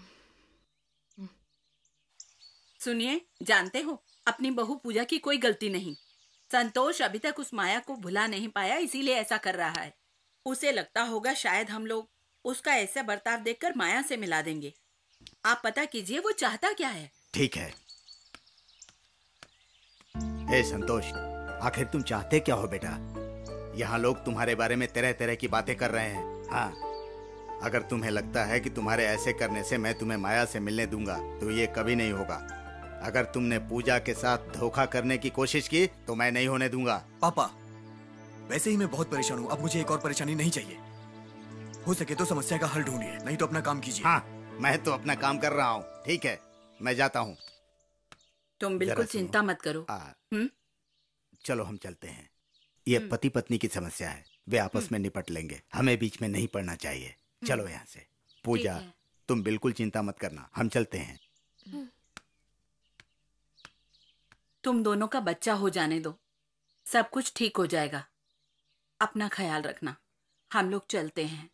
सुनिए, जानते हो अपनी बहू पूजा की कोई गलती नहीं। संतोष अभी तक उस माया को भुला नहीं पाया, इसीलिए ऐसा कर रहा है। उसे लगता होगा शायद हम लोग उसका ऐसा बर्ताव देखकर माया से मिला देंगे। आप पता कीजिए वो चाहता क्या है। ठीक है। ए संतोष, आखिर तुम चाहते क्या हो बेटा? यहाँ लोग तुम्हारे बारे में तरह तरह की बातें कर रहे हैं। हाँ, अगर तुम्हें लगता है कि तुम्हारे ऐसे करने से मैं तुम्हें माया से मिलने दूंगा, तो ये कभी नहीं होगा। अगर तुमने पूजा के साथ धोखा करने की कोशिश की तो मैं नहीं होने दूंगा। पापा, वैसे ही मैं बहुत परेशान हूँ, अब मुझे एक और परेशानी नहीं चाहिए। हो सके तो समस्या का हल ढूंढिए, नहीं तो अपना काम कीजिए। हाँ, मैं तो अपना काम कर रहा हूँ। ठीक है, मैं जाता हूँ। तुम बिल्कुल चिंता मत करो। हम्म, चलो हम चलते हैं। ये पति पत्नी की समस्या है, वे आपस में निपट लेंगे, हमें बीच में नहीं पड़ना चाहिए। चलो यहाँ से। पूजा, तुम बिल्कुल चिंता मत करना, हम चलते हैं। तुम दोनों का बच्चा हो जाने दो, सब कुछ ठीक हो जाएगा। अपना ख्याल रखना, हम लोग चलते हैं।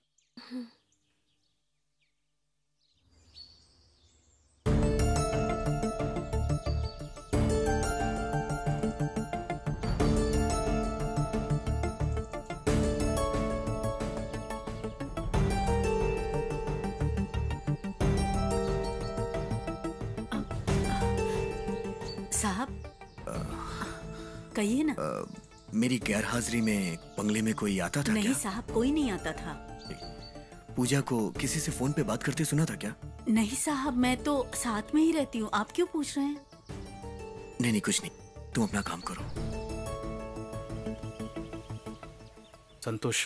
साहब, कहिए ना। आ, मेरी गैर हाजिरी में बंगले में कोई आता था? नहीं क्या? साहब, कोई नहीं आता था। पूजा को किसी से फोन पे बात करते सुना था क्या? नहीं साहब, मैं तो साथ में ही रहती हूँ, आप क्यों पूछ रहे हैं? नहीं नहीं, कुछ नहीं, तुम अपना काम करो। संतोष,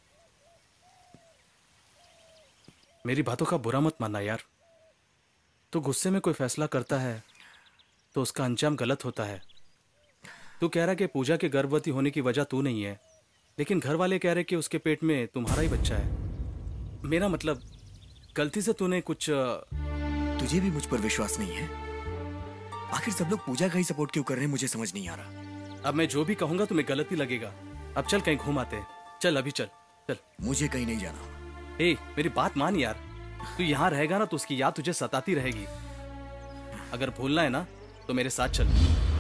मेरी बातों का बुरा मत मानना यार। तू गुस्से में कोई फैसला करता है तो उसका अंजाम गलत होता है। तू कह रहा कि पूजा के गर्भवती होने की वजह तू नहीं है, लेकिन घर वाले कह रहे कि उसके पेट में तुम्हारा ही बच्चा है। मेरा मतलब गलती से तूने कुछ तुझे भी मुझ पर विश्वास नहीं है? आखिर सब लोग पूजा का ही सपोर्ट क्यों कर रहे हैं मुझे समझ नहीं आ रहा। अब मैं जो भी कहूंगा तुम्हें गलत ही लगेगा। अब चल कहीं घूम आते हैं। चल अभी चल चल। मुझे कहीं नहीं जाना। ए मेरी बात मान यार, तू यहाँ रहेगा ना तो उसकी याद तुझे सताती रहेगी। अगर भूलना है ना तो मेरे साथ चल।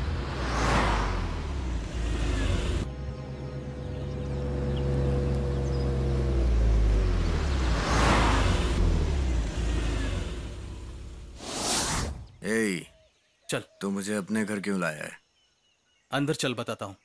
ए, चल। तू मुझे अपने घर क्यों लाया है? अंदर चल बताता हूँ।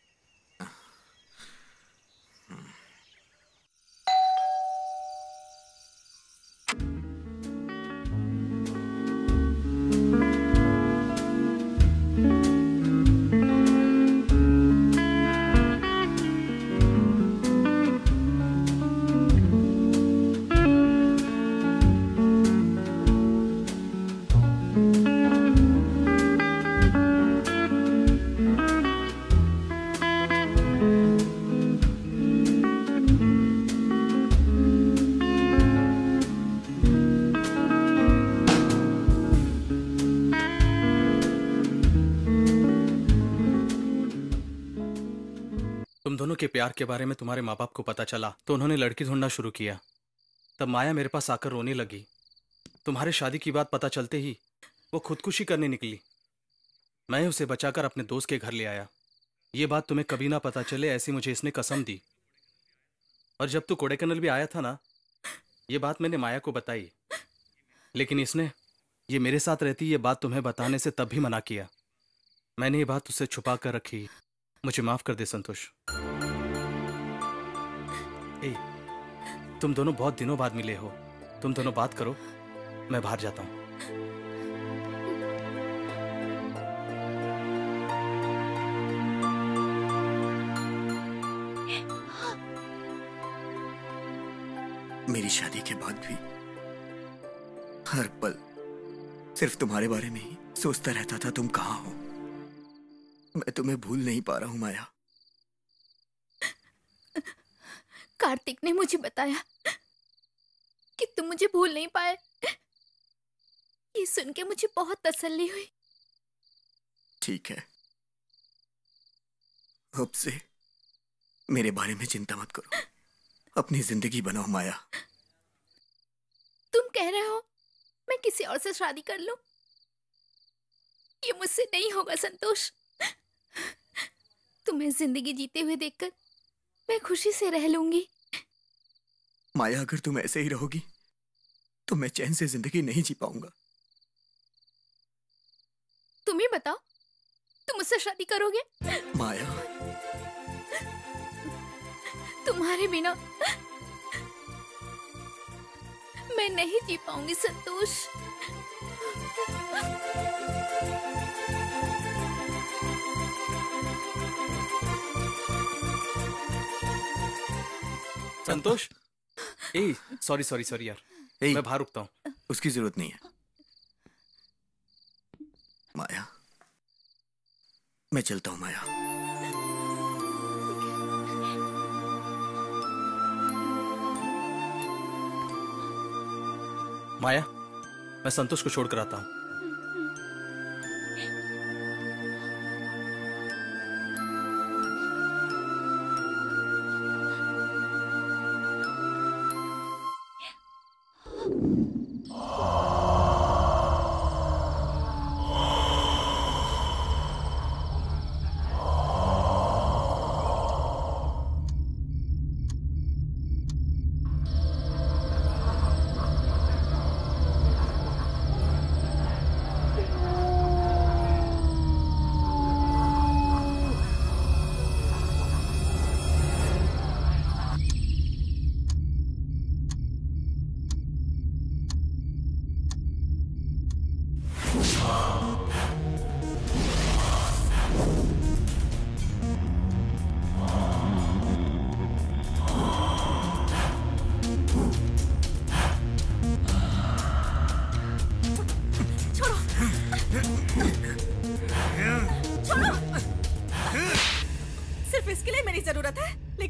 के प्यार के बारे में तुम्हारे माँ बाप को पता चला तो उन्होंने लड़की ढूंढना शुरू किया। तब माया मेरे पास आकर रोने लगी। तुम्हारे शादी की बात पता चलते ही वो खुदकुशी करने निकली। मैं उसे बचाकर अपने दोस्त के घर ले आया। ये बात तुम्हें कभी ना पता चले ऐसी मुझे इसने कसम दी। और जब तू कोडाईकनाल भी आया था ना, ये बात मैंने माया को बताई, लेकिन इसने ये मेरे साथ रहती ये बात तुम्हें बताने से तब भी मना किया। मैंने ये बात उससे छुपा कर रखी। मुझे माफ कर दे संतोष। ए, तुम दोनों बहुत दिनों बाद मिले हो। तुम दोनों बात करो, मैं बाहर जाता हूं। मेरी शादी के बाद भी हर पल सिर्फ तुम्हारे बारे में ही सोचता रहता था। तुम कहाँ हो? मैं तुम्हें भूल नहीं पा रहा हूं माया। कार्तिक ने मुझे बताया कि तुम मुझे भूल नहीं पाए। ये सुन के मुझे बहुत तसल्ली हुई। ठीक है, अब से मेरे बारे में चिंता मत करो। अपनी जिंदगी बनाओ माया। तुम कह रहे हो मैं किसी और से शादी कर लूं? ये मुझसे नहीं होगा संतोष। तुम्हें जिंदगी जीते हुए देखकर मैं खुशी से रह लूंगी। माया, अगर तुम ऐसे ही रहोगी तो मैं चैन से जिंदगी नहीं जी पाऊंगा। तुम ही बताओ, तुम मुझसे शादी करोगे? माया, तुम्हारे बिना मैं नहीं जी पाऊंगी संतोष। संतोष, ए सॉरी सॉरी सॉरी यार, मैं बाहर रुकता हूँ। उसकी जरूरत नहीं है माया, मैं चलता हूँ माया। माया, मैं संतोष को छोड़कर आता हूँ।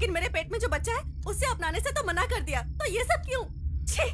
लेकिन मेरे पेट में जो बच्चा है उससे अपनाने से तो मना कर दिया, तो ये सब क्यों? छी!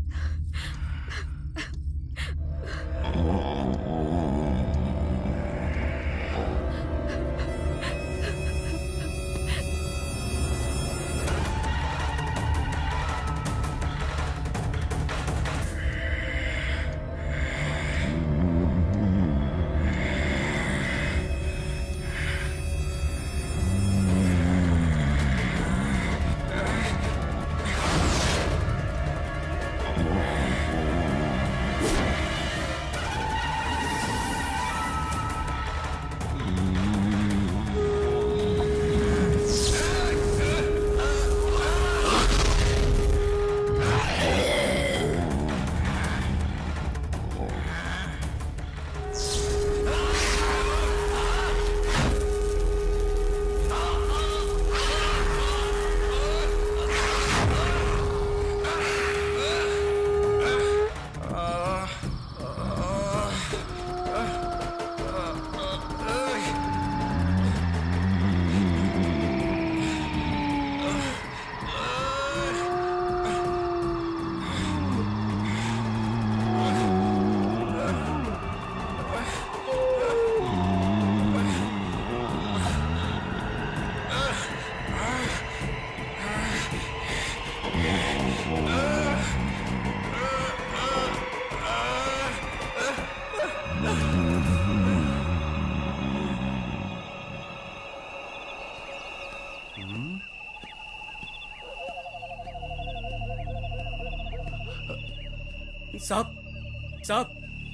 साहब, साहब,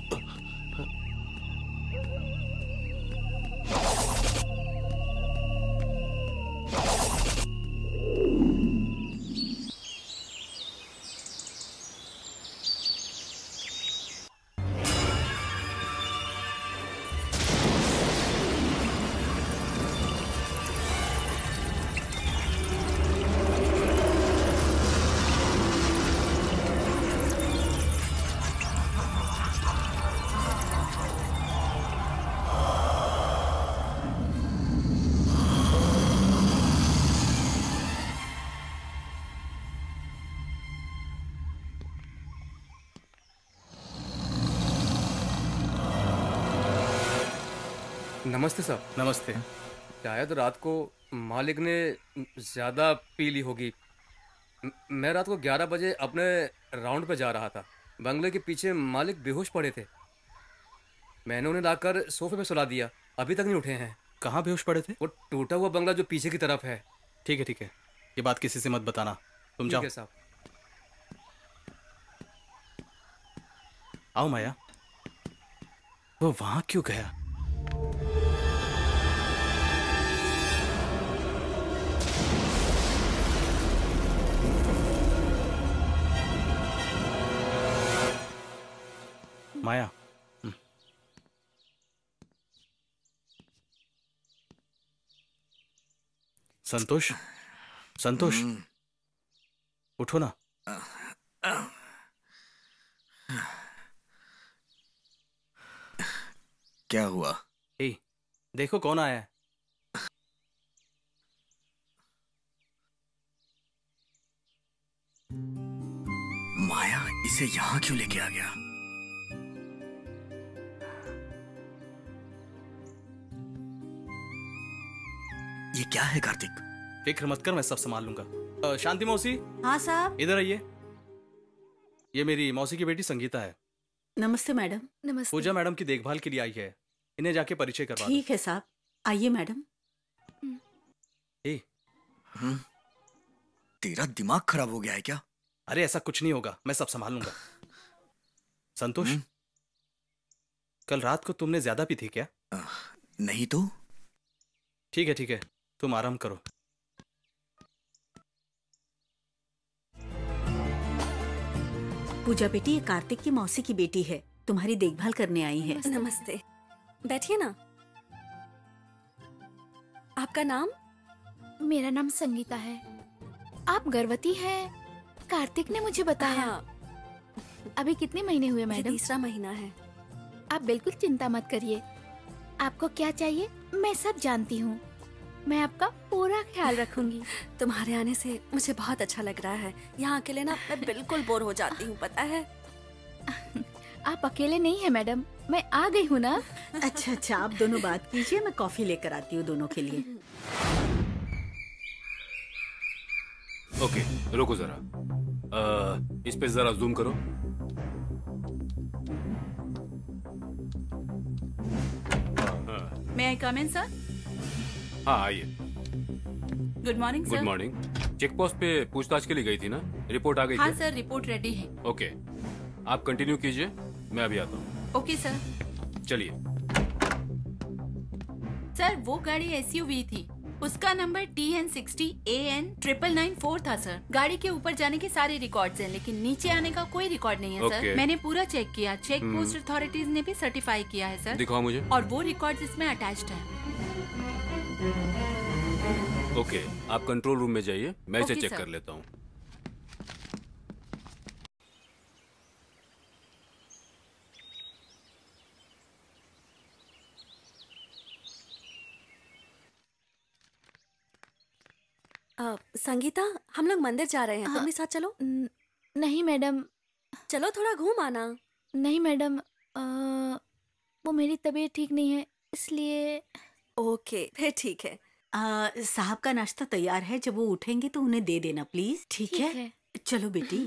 नमस्ते साहब। नमस्ते। शायद रात को मालिक ने ज़्यादा पी ली होगी। म- मैं रात को ग्यारह बजे अपने राउंड पे जा रहा था। बंगले के पीछे मालिक बेहोश पड़े थे। मैंने उन्हें लाकर सोफे पे सुला दिया, अभी तक नहीं उठे हैं। कहाँ बेहोश पड़े थे? वो टूटा हुआ बंगला जो पीछे की तरफ है। ठीक है ठीक है, ये बात किसी से मत बताना, तुम ठीक जाओ। है साहब। आओ माया। वो वहां क्यों गया? माया, संतोष, संतोष, उठो ना। क्या हुआ? ए, देखो कौन आया है। माया इसे यहाँ क्यों लेके आ गया? ये क्या है कार्तिक? फिक्र मत कर, मैं सब संभाल लूंगा। अ, शांति मौसी। हाँ साहब। इधर आइए। ये मेरी मौसी की बेटी संगीता है। नमस्ते मैडम। नमस्ते। पूजा मैडम की देखभाल के लिए आई है, इन्हें जाके परिचय करवा दो। ठीक है साहब, आइए मैडम। ए, हम्म, तेरा दिमाग खराब हो गया है क्या? अरे ऐसा कुछ नहीं होगा, मैं सब संभाल लूंगा। संतोष, कल रात को तुमने ज्यादा पी थी क्या? आ, नहीं तो। ठीक है ठीक है, तुम आराम करो। पूजा बेटी, ये कार्तिक की मौसी की बेटी है, तुम्हारी देखभाल करने आई है। नमस्ते, बैठिए ना। आपका नाम? मेरा नाम संगीता है। आप गर्भवती हैं, कार्तिक ने मुझे बताया। हाँ। अभी कितने महीने हुए मैडम? तीसरा महीना है। आप बिल्कुल चिंता मत करिए। आपको क्या चाहिए मैं सब जानती हूँ। मैं आपका पूरा ख्याल रखूंगी। तुम्हारे आने से मुझे बहुत अच्छा लग रहा है। यहाँ अकेले ना मैं बिल्कुल बोर हो जाती हूँ, पता है। आप अकेले नहीं है मैडम, मैं आ गई हूँ ना। अच्छा अच्छा, आप दोनों बात कीजिए, मैं कॉफी लेकर आती हूँ दोनों के लिए। ओके, रुको जरा। आ, इस पे जरा जूम करो। May I come in sir? हाँ आइए। Good morning sir. Good morning. Check post पे पूछताछ के लिए गई थी ना, रिपोर्ट आ गई? हाँ क्या? सर, रिपोर्ट रेडी है। ओके, आप कंटिन्यू कीजिए, मैं अभी आता हूँ। Okay sir. चलिए। सर वो गाड़ी एसयूवी थी, उसका number T N sixty A N triple nine four था सर। गाड़ी के ऊपर जाने के सारे रिकॉर्ड्स हैं, लेकिन नीचे आने का कोई रिकॉर्ड नहीं है Okay. सर। मैंने पूरा चेक किया, चेक पोस्ट अथॉरिटीज ने भी सर्टिफाई किया है सर। दिखाओ मुझे। और वो रिकॉर्ड्स इसमें अटैच्ड है। ओके, आप कंट्रोल रूम में जाइए, मैं इसे Okay, चेक sir. कर लेता हूँ। अ, संगीता, हम लोग मंदिर जा रहे हैं, तुम भी साथ चलो। न- नहीं मैडम। चलो थोड़ा घूम आना। नहीं मैडम, अ, वो मेरी तबीयत ठीक नहीं है, इसलिए। ओके, फिर ठीक है। आ, साहब का नाश्ता तैयार है, जब वो उठेंगे तो उन्हें दे देना प्लीज। ठीक ठीक है? है। चलो बेटी।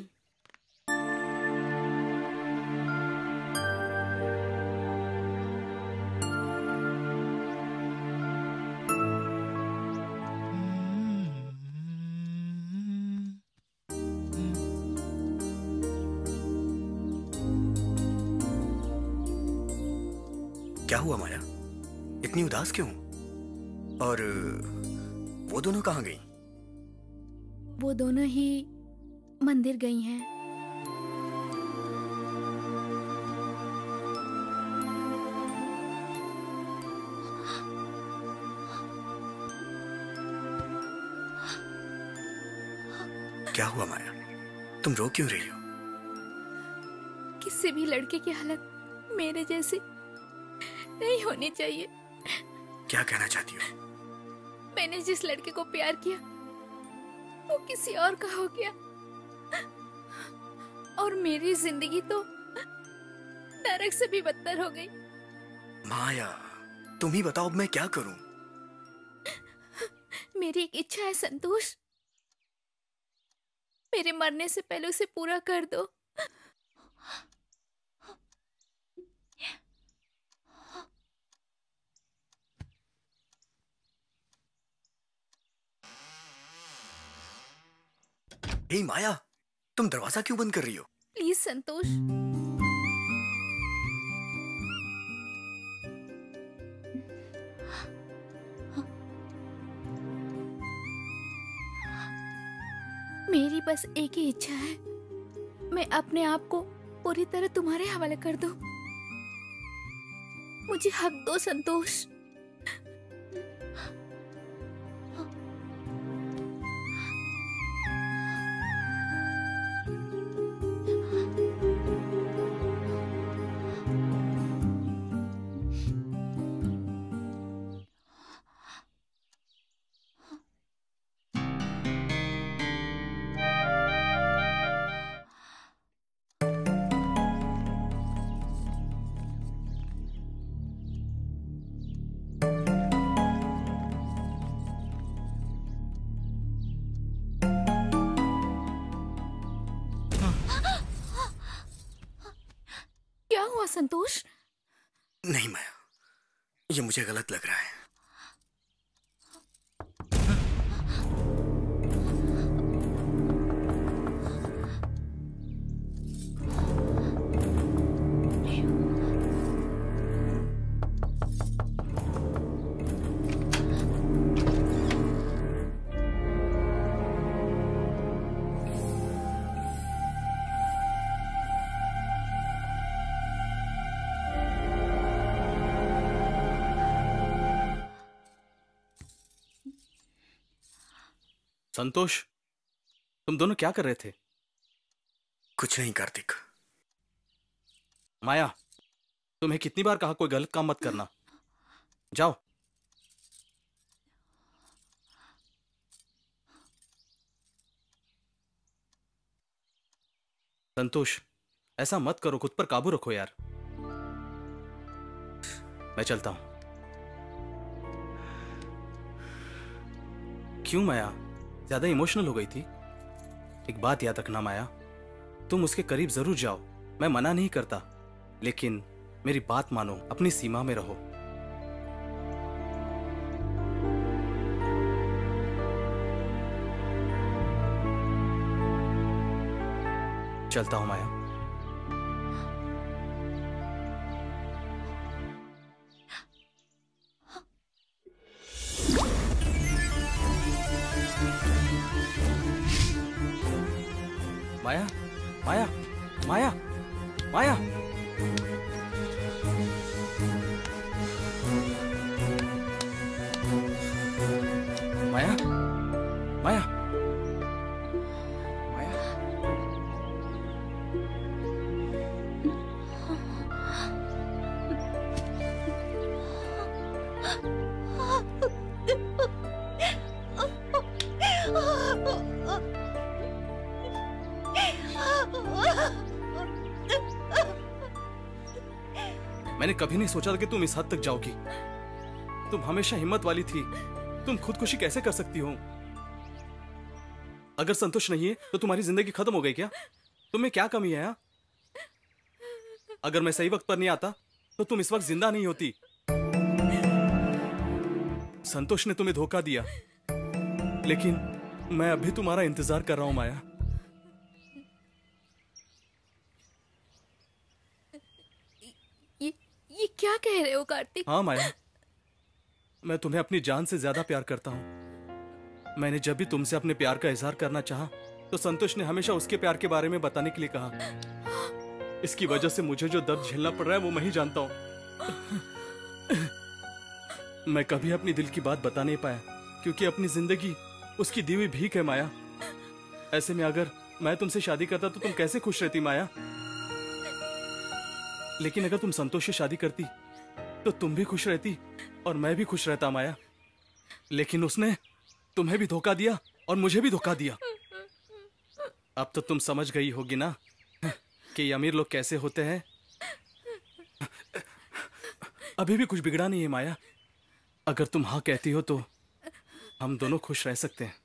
क्या हुआ माया, इतनी उदास क्यों? और वो दोनों कहाँ गई? वो दोनों ही मंदिर गई हैं। क्या हुआ माया, तुम रो क्यों रही हो? किसी भी लड़के की हालत मेरे जैसी नहीं होनी चाहिए। क्या कहना चाहती हो? मैंने जिस लड़के को प्यार किया वो किसी और का हो गया, और मेरी जिंदगी तो नरक से भी बदतर हो गई। माया, तुम ही बताओ अब मैं क्या करूं? मेरी एक इच्छा है संतोष, मेरे मरने से पहले उसे पूरा कर दो। हे माया, तुम दरवाजा क्यों बंद कर रही हो? प्लीज संतोष। मेरी बस एक ही इच्छा है, मैं अपने आप को पूरी तरह तुम्हारे हवाले कर दूं। मुझे हक दो संतोष। क्या हुआ संतोष? नहीं माया, ये मुझे गलत लग रहा है। संतोष, तुम दोनों क्या कर रहे थे? कुछ नहीं कार्तिक। माया, तुम्हें कितनी बार कहा कोई गलत काम मत करना। जाओ। संतोष, ऐसा मत करो, खुद पर काबू रखो यार। मैं चलता हूं। क्यों माया, ज्यादा इमोशनल हो गई थी? एक बात याद रखना माया, तुम उसके करीब जरूर जाओ, मैं मना नहीं करता, लेकिन मेरी बात मानो, अपनी सीमा में रहो। चलता हूं माया। माया, माया, माया, माया। माया, माया, माया। मैंने कभी नहीं सोचा था कि तुम इस हद तक जाओगी। तुम हमेशा हिम्मत वाली थी। तुम खुदकुशी कैसे कर सकती हो? अगर संतोष नहीं है तो तुम्हारी जिंदगी खत्म हो गई क्या? तुम्हें क्या कमी है? हा? अगर मैं सही वक्त पर नहीं आता तो तुम इस वक्त जिंदा नहीं होती। संतोष ने तुम्हें धोखा दिया, लेकिन मैं अभी तुम्हारा इंतजार कर रहा हूं माया। ये ये क्या कह रहे हो कार्तिक? हाँ माया, मैं तुम्हें अपनी जान से ज्यादा प्यार करता हूं। मैंने जब भी तुमसे अपने प्यार का इजहार करना चाहा तो संतोष ने हमेशा उसके प्यार के बारे में बताने के लिए कहा। इसकी वजह से मुझे जो दर्द झेलना पड़ रहा है वो मैं ही जानता हूं। मैं कभी अपनी दिल की बात बता नहीं पाया, क्योंकि अपनी जिंदगी उसकी दी हुई भीख है माया। ऐसे में अगर मैं तुमसे शादी करता तो तुम कैसे खुश रहती माया? लेकिन अगर तुम संतोष से शादी करती तो तुम भी खुश रहती और मैं भी खुश रहता माया। लेकिन उसने तुम्हें भी धोखा दिया और मुझे भी धोखा दिया। अब तो तुम समझ गई होगी ना कि ये अमीर लोग कैसे होते हैं। अभी भी कुछ बिगड़ा नहीं है माया। अगर तुम हाँ कहती हो तो हम दोनों खुश रह सकते हैं।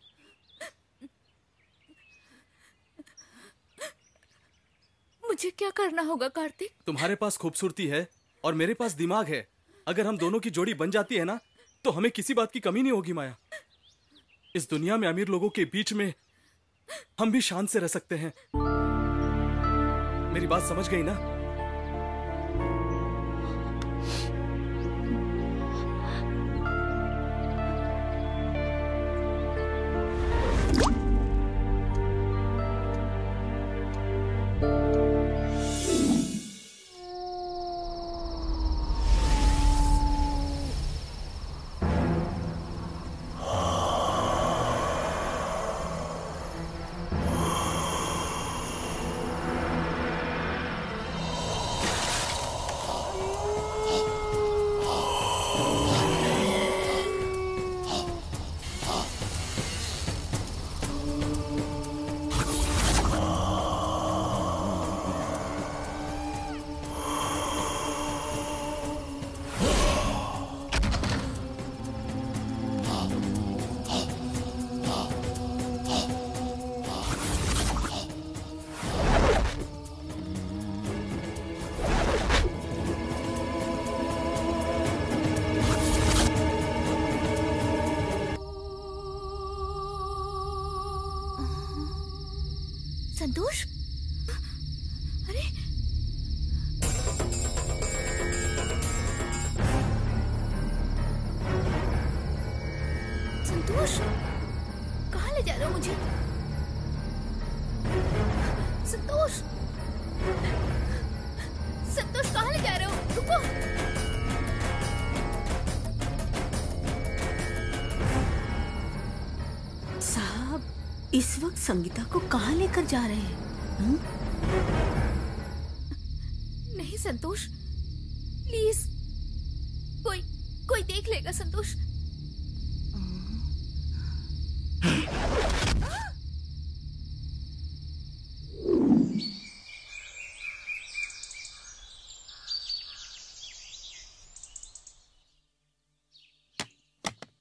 मुझे क्या करना होगा कार्तिक? तुम्हारे पास खूबसूरती है और मेरे पास दिमाग है। अगर हम दोनों की जोड़ी बन जाती है ना तो हमें किसी बात की कमी नहीं होगी माया। इस दुनिया में अमीर लोगों के बीच में हम भी शान से रह सकते हैं। मेरी बात समझ गई ना? संतोष? अरे संतोष, कहाँ ले जा रहे हो मुझे? संतोष, संतोष कहाँ ले जा रहे हो? रुको। साहब, इस वक्त संगीता को कहाँ लेकर जा रहे हैं? हुँ? नहीं संतोष, प्लीज, कोई कोई देख लेगा संतोष।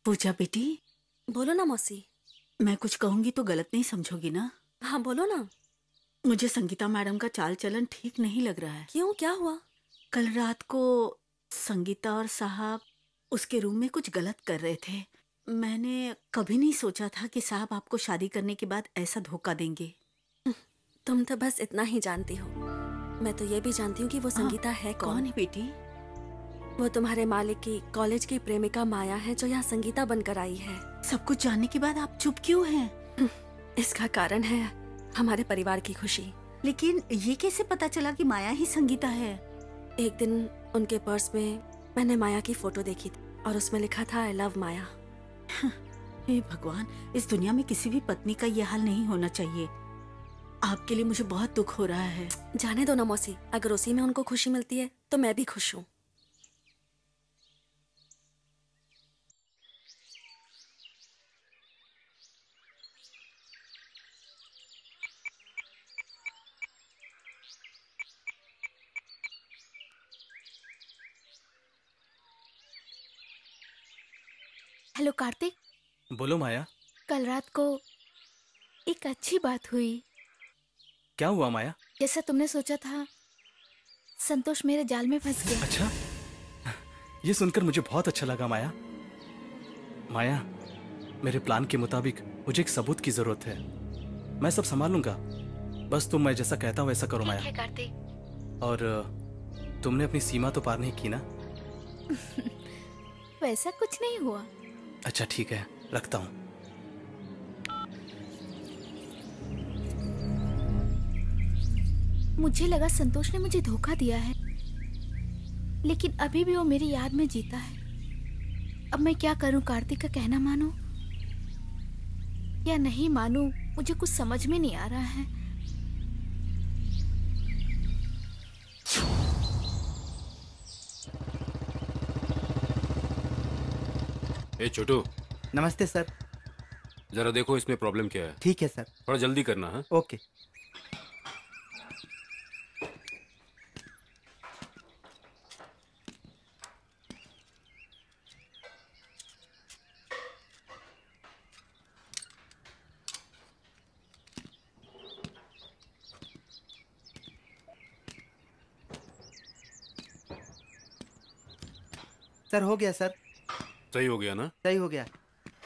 पूजा बेटी, बोलो ना मौसी। मैं कुछ कहूंगी तो गलत नहीं समझोगी ना? हाँ बोलो ना। मुझे संगीता मैडम का चाल चलन ठीक नहीं लग रहा है। क्यों, क्या हुआ? कल रात को संगीता और साहब उसके रूम में कुछ गलत कर रहे थे। मैंने कभी नहीं सोचा था कि साहब आपको शादी करने के बाद ऐसा धोखा देंगे। तुम तो बस इतना ही जानती हो। मैं तो ये भी जानती हूँ कि वो संगीता है कौन। कौन है बेटी? वो तुम्हारे मालिक की कॉलेज की प्रेमिका माया है, जो यहाँ संगीता बनकर आई है। सब कुछ जानने के बाद आप चुप क्यों हैं? इसका कारण है हमारे परिवार की खुशी। लेकिन ये कैसे पता चला कि माया ही संगीता है? एक दिन उनके पर्स में मैंने माया की फोटो देखी थी और उसमें लिखा था आई लव माया। हे भगवान, इस दुनिया में किसी भी पत्नी का ये हाल नहीं होना चाहिए। आपके लिए मुझे बहुत दुख हो रहा है। जाने दो ना मौसी, अगर उसी में उनको खुशी मिलती है तो मैं भी खुश हूँ। हेलो कार्तिक। बोलो माया। कल रात को एक अच्छी बात हुई। क्या हुआ माया? जैसा तुमने सोचा था, संतोष मेरे जाल में फंस गया। अच्छा, ये सुनकर मुझे बहुत अच्छा लगा माया। माया, मेरे प्लान के मुताबिक मुझे एक सबूत की जरूरत है। मैं सब संभाल लूंगा, बस तुम मैं जैसा कहता हूँ वैसा करो माया। ठीक है कार्तिक। और तुमने अपनी सीमा तो पार नहीं की ना? वैसा कुछ नहीं हुआ। अच्छा ठीक है, रखता हूँ। मुझे लगा संतोष ने मुझे धोखा दिया है, लेकिन अभी भी वो मेरी याद में जीता है। अब मैं क्या करूं? कार्तिक का कहना मानूं या नहीं मानूं, मुझे कुछ समझ में नहीं आ रहा है। ए छोटू। नमस्ते सर। जरा देखो इसमें प्रॉब्लम क्या है। ठीक है सर। थोड़ा जल्दी करना है। ओके। सर हो गया सर। सही हो गया ना? सही हो गया।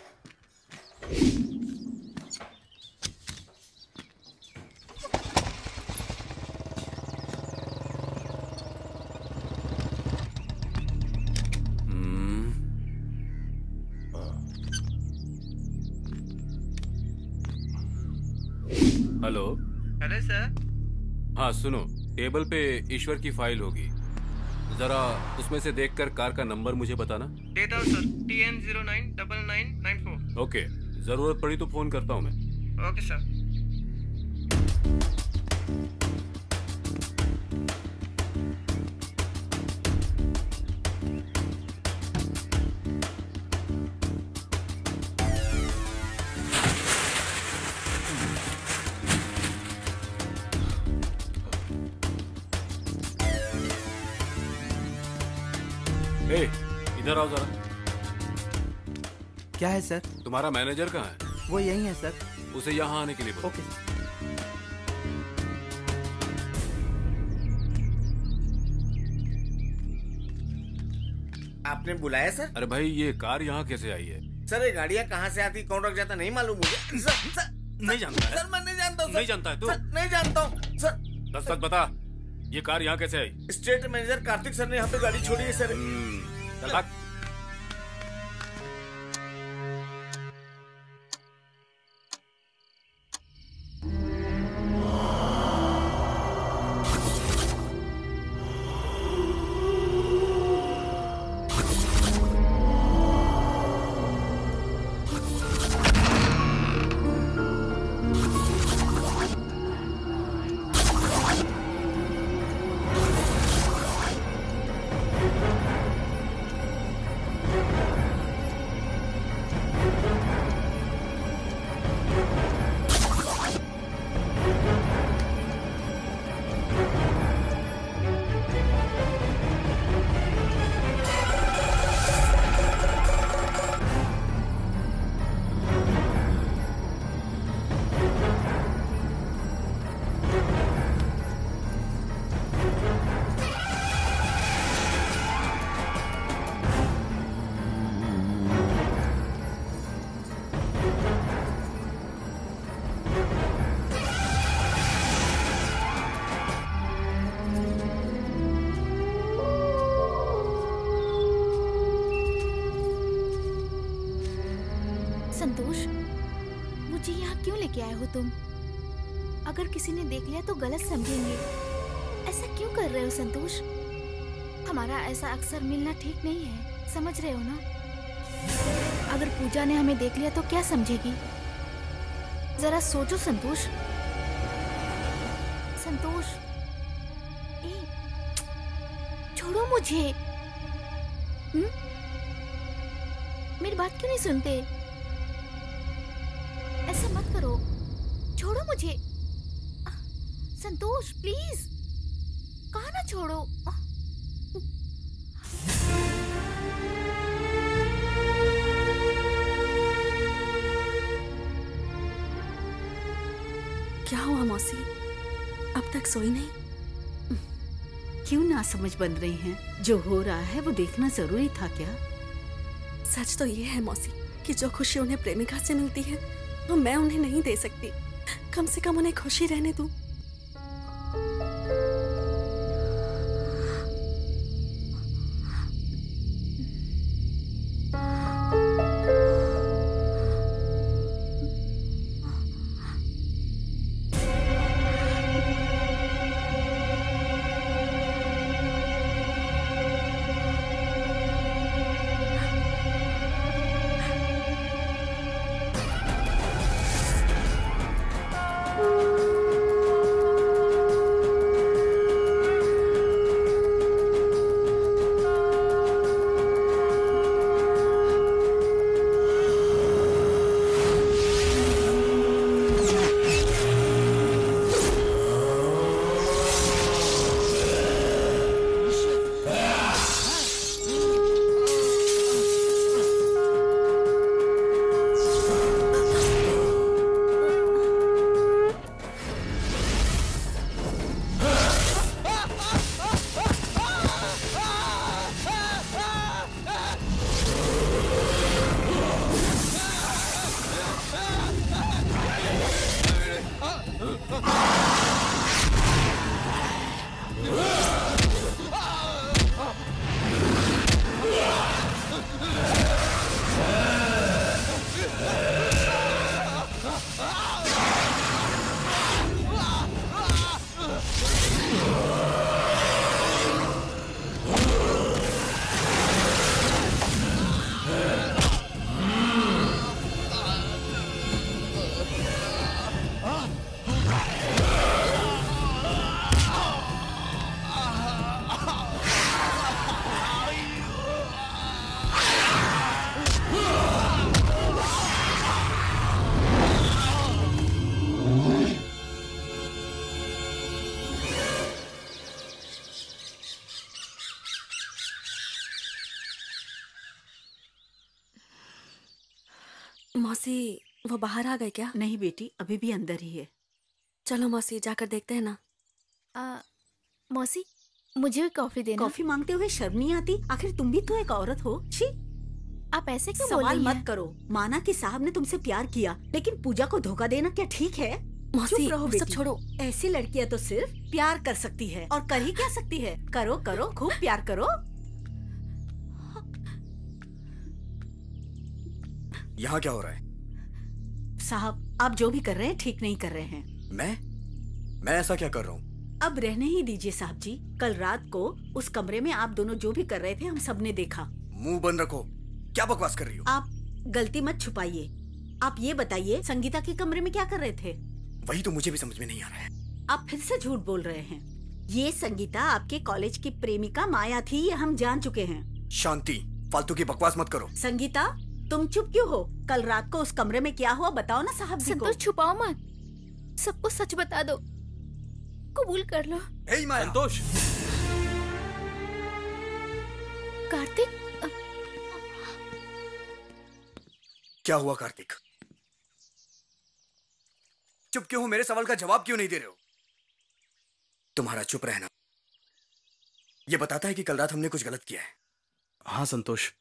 हेलो। Hello sir. हाँ सुनो, टेबल पे ईश्वर की फाइल होगी, जरा उसमें से देखकर कार का नंबर मुझे बताना। देता हूँ sir. T N zero nine double nine nine four. Okay, जरूरत पड़ी तो फोन करता हूँ मैं। Okay sir. ए, इधर आओ जरा। क्या है सर? तुम्हारा मैनेजर कहाँ है? वो यही है सर। उसे यहाँ आने के लिए बोलो। ओके। आपने बुलाया सर? अरे भाई, ये कार यहाँ कैसे आई है? सर ये गाड़ियाँ कहाँ से आती, कौन रख जाता नहीं मालूम मुझे। सर, सर, नहीं जानता है? सर मैं नहीं जानता हूँ। नहीं जानता है तू? सर, नहीं जानता हूँ सर। सच सच बता, ये कार यहाँ कैसे आई? स्टेट मैनेजर कार्तिक सर ने यहाँ पे गाड़ी छोड़ी है सर। चल भाग। संतोष, मुझे यहाँ क्यों लेके आए हो तुम? अगर किसी ने देख लिया तो गलत समझेंगे। ऐसा क्यों कर रहे हो संतोष? हमारा ऐसा अक्सर मिलना ठीक नहीं है, समझ रहे हो ना? अगर पूजा ने हमें देख लिया तो क्या समझेगी? जरा सोचो संतोष। संतोष, ए, छोड़ो मुझे। हुँ? मेरी बात क्यों नहीं सुनते? ऐसा मत करो, छोड़ो मुझे। संतोष प्लीज, कहा ना छोड़ो। क्या हुआ मौसी, अब तक सोई नहीं? क्यों ना समझ बन रही हैं? जो हो रहा है वो देखना जरूरी था क्या? सच तो ये है मौसी कि जो खुशी उन्हें प्रेमिका से मिलती है वो मैं उन्हें नहीं दे सकती। कम से कम उन्हें खुशी रहने दूं। मौसी वो बाहर आ गए क्या? नहीं बेटी, अभी भी अंदर ही है। चलो मौसी जाकर देखते हैं ना। आ, मौसी मुझे भी कॉफी देना। कॉफी मांगते हुए शर्म नहीं आती? आखिर तुम भी तो एक औरत हो। छी, आप ऐसे क्यों बोल सवाल रही मत हैं? करो। माना कि साहब ने तुमसे प्यार किया, लेकिन पूजा को धोखा देना क्या ठीक है? मौसी चुप रहो वो सब बेटी। छोड़ो। ऐसी लड़कियां तो सिर्फ प्यार कर सकती है, और कर ही क्या सकती है? करो करो, खूब प्यार करो। यहाँ क्या हो रहा है? साहब, आप जो भी कर रहे हैं ठीक नहीं कर रहे हैं। मैं मैं ऐसा क्या कर रहा हूँ? अब रहने ही दीजिए साहब जी। कल रात को उस कमरे में आप दोनों जो भी कर रहे थे हम सब ने देखा। मुंह बंद रखो, क्या बकवास कर रही हो? आप गलती मत छुपाइए। आप ये बताइए, संगीता के कमरे में क्या कर रहे थे? वही तो मुझे भी समझ में नहीं आ रहा है। आप फिर से झूठ बोल रहे हैं। ये संगीता आपके कॉलेज की प्रेमिका माया थी, ये हम जान चुके हैं। शांति, फालतू की बकवास मत करो। संगीता, तुम चुप क्यों हो? कल रात को उस कमरे में क्या हुआ बताओ ना साहब जी को। संतोष छुपाओ मत, सबको सच बता दो, कबूल कर लो। हे माया। संतोष। कार्तिक, क्या हुआ कार्तिक? चुप क्यों हो? मेरे सवाल का जवाब क्यों नहीं दे रहे हो? तुम्हारा चुप रहना ये बताता है कि कल रात हमने कुछ गलत किया है। हाँ संतोष।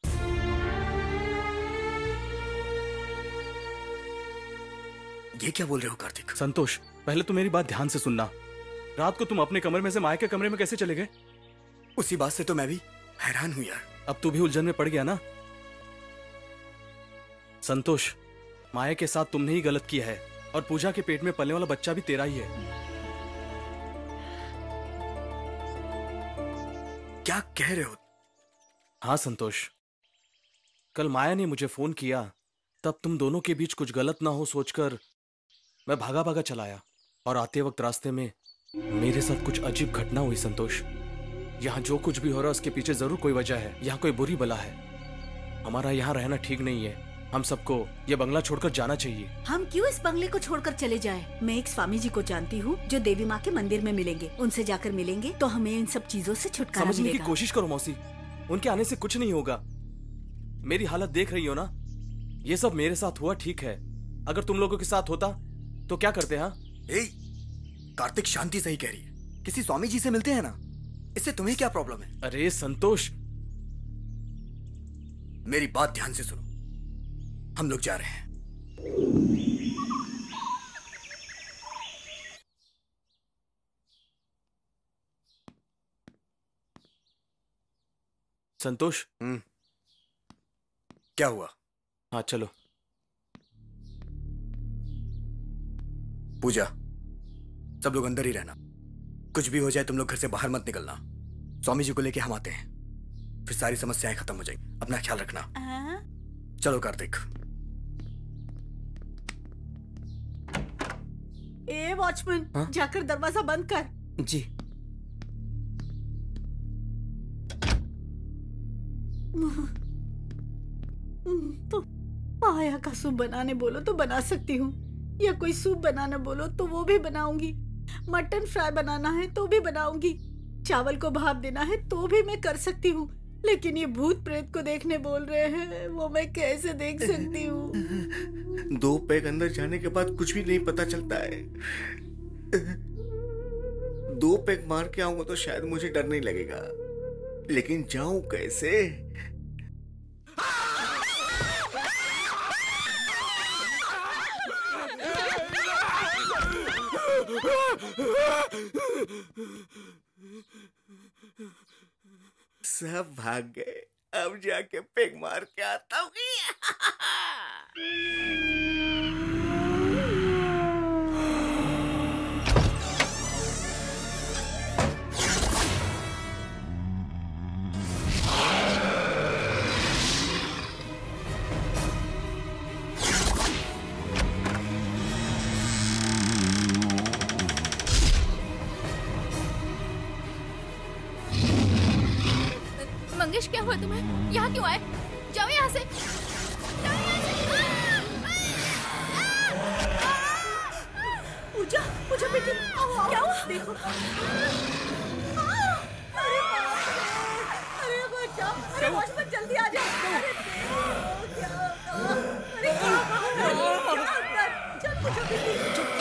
ये क्या बोल रहे हो कार्तिक? संतोष, पहले तो मेरी बात ध्यान से सुनना। रात को तुम अपने कमरे में से माया के कमरे में कैसे चले गए? उसी बात से तो मैं भी हैरान हूं यार। अब तू भी उलझन में पड़ गया ना? संतोष, माया के साथ तुमने ही गलत किया है और पूजा के पेट में पलने वाला बच्चा भी तेरा ही है। क्या कह रहे हो? हाँ संतोष, कल माया ने मुझे फोन किया, तब तुम दोनों के बीच कुछ गलत ना हो सोचकर मैं भागा भागा चलाया और आते वक्त रास्ते में मेरे साथ कुछ अजीब घटना हुई। संतोष, यहाँ जो कुछ भी हो रहा है उसके पीछे जरूर कोई वजह है। यहाँ कोई बुरी बला है। हमारा यहाँ रहना ठीक नहीं है। हम सबको ये बंगला छोड़कर जाना चाहिए। हम क्यों इस बंगले को छोड़कर चले जाएं? मैं एक स्वामी जी को जानती हूँ जो देवी माँ के मंदिर में मिलेंगे। उनसे जाकर मिलेंगे तो हमें इन सब चीजों से छुटकारा मिलेगा। समझने की कोशिश करो मौसी, उनके आने से कुछ नहीं होगा। मेरी हालत देख रही हो ना, ये सब मेरे साथ हुआ ठीक है। अगर तुम लोगों के साथ होता तो क्या करते? हाँ कार्तिक शांति सही कह रही है। किसी स्वामी जी से मिलते हैं ना, इससे तुम्हें क्या प्रॉब्लम है? अरे संतोष, मेरी बात ध्यान से सुनो। हम लोग जा रहे हैं। संतोष, हम्म क्या हुआ? हाँ चलो। पूजा, सब लोग अंदर ही रहना। कुछ भी हो जाए तुम लोग घर से बाहर मत निकलना। स्वामी जी को लेके हम आते हैं, फिर सारी समस्याएं खत्म हो जाएगी। अपना ख्याल रखना। चलो कार्तिक। ए वॉचमैन, जाकर दरवाजा बंद कर। जी। तो पाया का सूप बनाने बोलो तो बना सकती हूँ, या कोई सूप बनाना बोलो तो वो भी बनाऊंगी। मटन फ्राई बनाना है तो भी बनाऊंगी। चावल को भाप देना है तो भी मैं कर सकती हूँ। लेकिन ये भूत प्रेत को देखने बोल रहे हैं, वो मैं कैसे देख सकती हूँ? दो पैग अंदर जाने के बाद कुछ भी नहीं पता चलता है। दो पैग मार के आऊंगा तो शायद मुझे डर नहीं लगेगा, लेकिन जाऊं कैसे? सब भाग गए। अब जाके पेग मार के आता हूँ। मंगेश, क्या हुआ तुम्हें? यहाँ क्यों आए? जाओ यहाँ से। जाओ यहाँ से। पूजा, पूजा बेटी, क्या हुआ? देखो। अरे अरे बच्चा, अरे वॉचमैन जल्दी आ जा। अरे क्या होगा? अरे अंदर चल पूजा बेटी।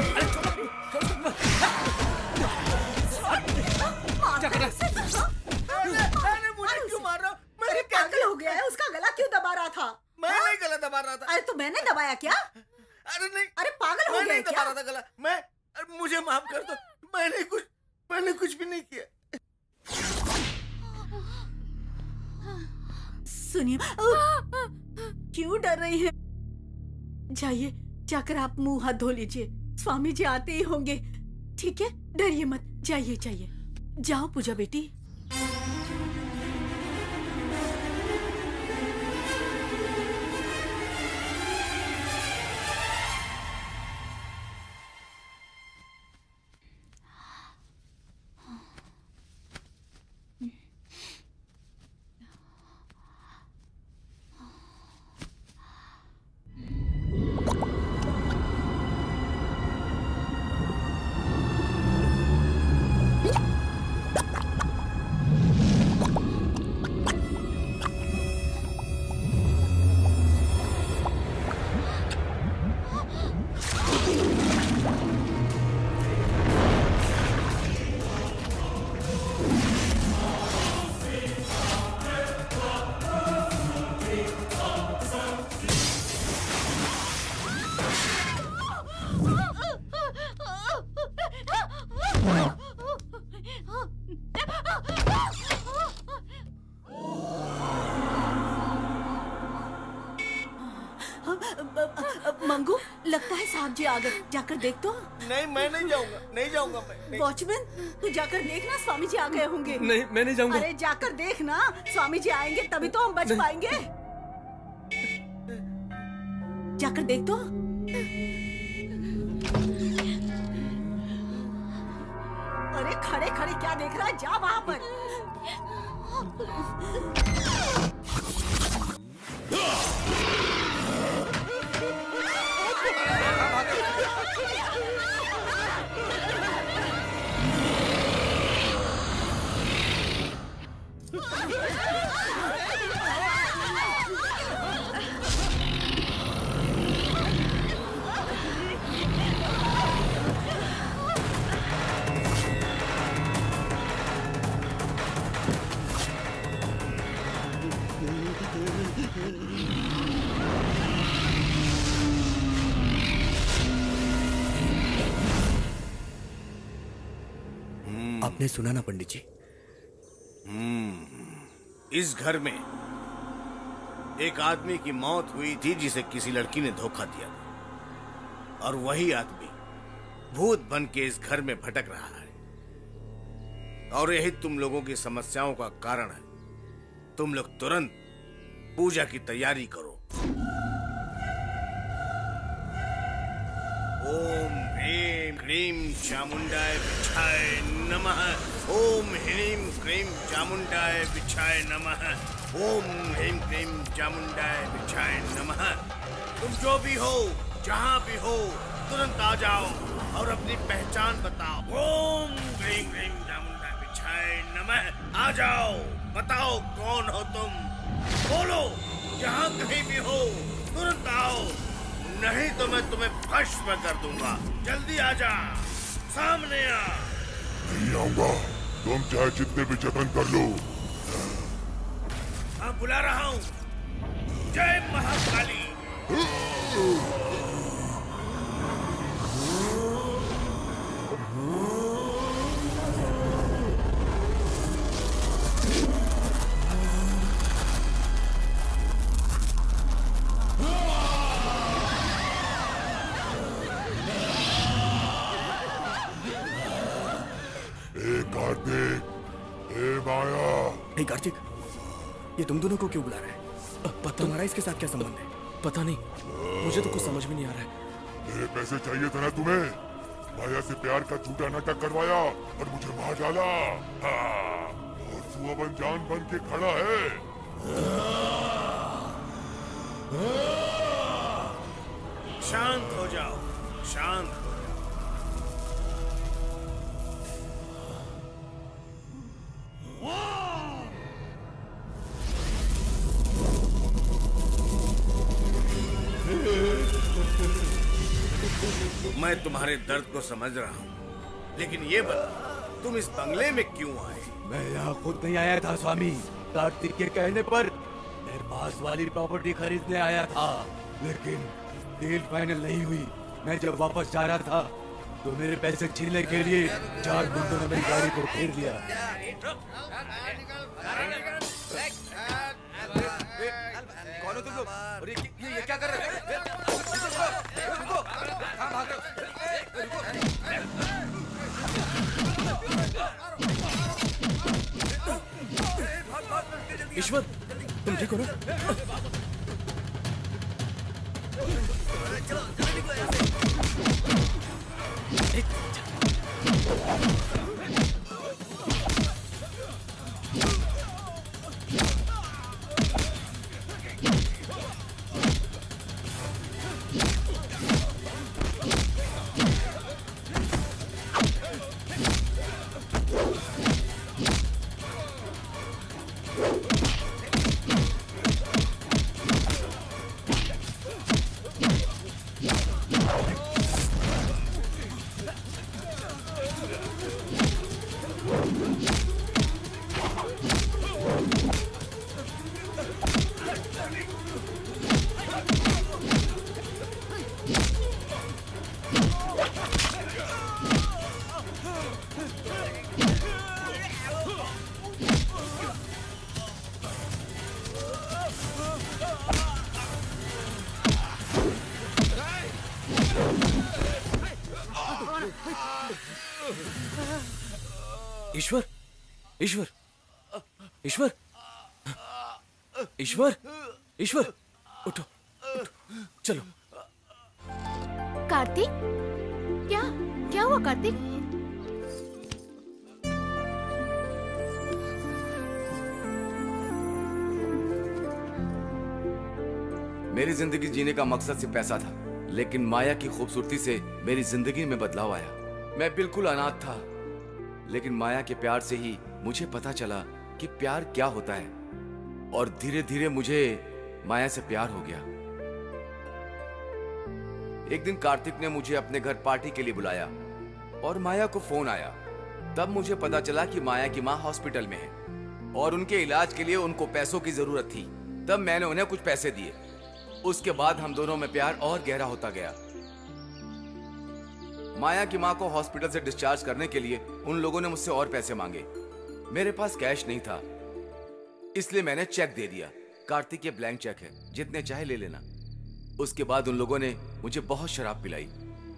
मैं नहीं गला दबा रहा था। अरे तो मैंने दबाया क्या? अरे नहीं, अरे पागल हो गया क्या? मैं नहीं दबा रहा था गला। मैं, मुझे माफ कर दो। मैंने कुछ मैंने कुछ भी नहीं किया। सुनिए, क्यों डर रही हैं? जाइए, जाकर आप मुंह हाथ धो लीजिए। स्वामी जी आते ही होंगे। ठीक है, डरिए मत। जाइए जाइए, जाओ पूजा बेटी। मंगू, लगता है साहब जी आ गए, जाकर देख तो। नहीं, मैं नहीं जाऊंगा, नहीं जाऊंगा मैं। वॉचमैन, तू जाकर देखना, स्वामी जी आ गए होंगे। नहीं, मैं नहीं जाऊंगा। अरे जाकर देखना, स्वामी जी आएंगे तभी तो हम बच पाएंगे। जाकर देख तो। अरे खड़े खड़े क्या देख रहा है, जा वहाँ पर। आपने सुना ना पंडित जी? हम्म, इस घर में एक आदमी की मौत हुई थी जिसे किसी लड़की ने धोखा दिया था, और वही आदमी भूत बन के इस घर में भटक रहा है, और यही तुम लोगों की समस्याओं का कारण है। तुम लोग तुरंत पूजा की तैयारी करो। ओम ह्रीं क्लीं चामुंडाय विच्छाय नमः। ओम ह्रीं क्लीं चामुंडाय विच्छाय नमः। ओम ह्रीं क्लीं चामुंडाय विच्छाय नमः। तुम जो भी हो, जहाँ भी हो, तुरंत आ जाओ और अपनी पहचान बताओ। ओम ह्रीं क्लीं चामुंडाय विच्छाय नमः। आ जाओ, बताओ कौन हो तुम, बोलो। जहाँ कहीं भी हो तुरंत आओ, नहीं तो मैं तुम्हें भस्म कर दूंगा। जल्दी आ जा, सामने आ। नहीं आऊंगा, तुम चाहे जितने भी जतन कर लो। हाँ, बुला रहा हूँ। जय महाकाली। कार्तिक, ए माया। हे कार्तिक, ये तुम दोनों को क्यों बुला रहे हैं? पता तुम्हारा इसके साथ क्या संबंध है? पता नहीं, मुझे तो कुछ समझ में नहीं आ रहा है। ये पैसे चाहिए था ना तुम्हें? माया से प्यार का झूठा नाटक करवाया और मुझे मार डाला। हाँ, और तू अब अनजान बन के खड़ा है। शांत हो जाओ, शांत हो। मैं तुम्हारे दर्द को समझ रहा हूँ, लेकिन ये बता, तुम इस बंगले में क्यों आए? मैं यहाँ खुद नहीं आया था स्वामी, कार्तिक के कहने पर मेरे पास वाली प्रॉपर्टी खरीदने आया था, लेकिन डील फाइनल नहीं हुई। मैं जब वापस जा रहा था तो मेरे पैसे छीनने के लिए चार गुंडों ने मेरी गाड़ी को घेर लिया। कौन हो तुम लोग? और ये, ये, ये क्या कर रहे हैं? रुको, कहाँ भाग रहे हो? ईश्वर, तुम ठीक हो ना? ईश्वर, ईश्वर, ईश्वर, ईश्वर, ईश्वर, उठो, उठो, चलो। कार्तिक, क्या क्या हुआ कार्तिक? मेरी जिंदगी जीने का मकसद सिर्फ पैसा था, लेकिन माया की खूबसूरती से मेरी जिंदगी में बदलाव आया। मैं बिल्कुल अनाथ था, लेकिन माया के प्यार से ही मुझे पता चला कि प्यार क्या होता है, और धीरे धीरे मुझे माया से प्यार हो गया। एक दिन कार्तिक ने मुझे अपने घर पार्टी के लिए बुलाया और माया को फोन आया। तब मुझे पता चला कि माया की माँ हॉस्पिटल में है और उनके इलाज के लिए उनको पैसों की जरूरत थी। तब मैंने उन्हें कुछ पैसे दिए। उसके बाद हम दोनों में प्यार और गहरा होता गया। माया की माँ को हॉस्पिटल से डिस्चार्ज करने के लिए उन लोगों ने मुझसे और पैसे मांगे। मेरे पास कैश नहीं था, इसलिए मैंने चेक दे दिया। कार्तिक ये ब्लैंक चेक है, जितने चाहे ले लेना। उसके बाद उन लोगों ने मुझे बहुत शराब पिलाई।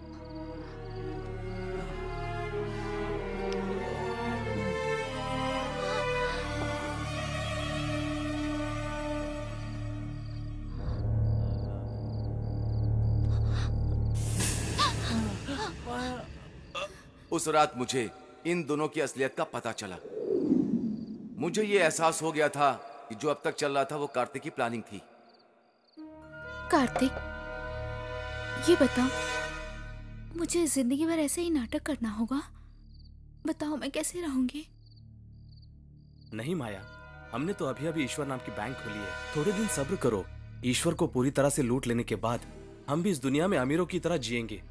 उस रात मुझे इन दोनों की असलियत का पता चला। मुझे ये एहसास हो गया था कि जो अब तक चल रहा था वो कार्तिक की प्लानिंग थी। कार्तिक, ये बताओ, मुझे जिंदगी भर ऐसे ही नाटक करना होगा? बताओ मैं कैसे रहूंगी? नहीं माया, हमने तो अभी अभी ईश्वर नाम की बैंक खोली है। थोड़े दिन सब्र करो। ईश्वर को पूरी तरह से लूट लेने के बाद हम भी इस दुनिया में अमीरों की तरह जिएंगे।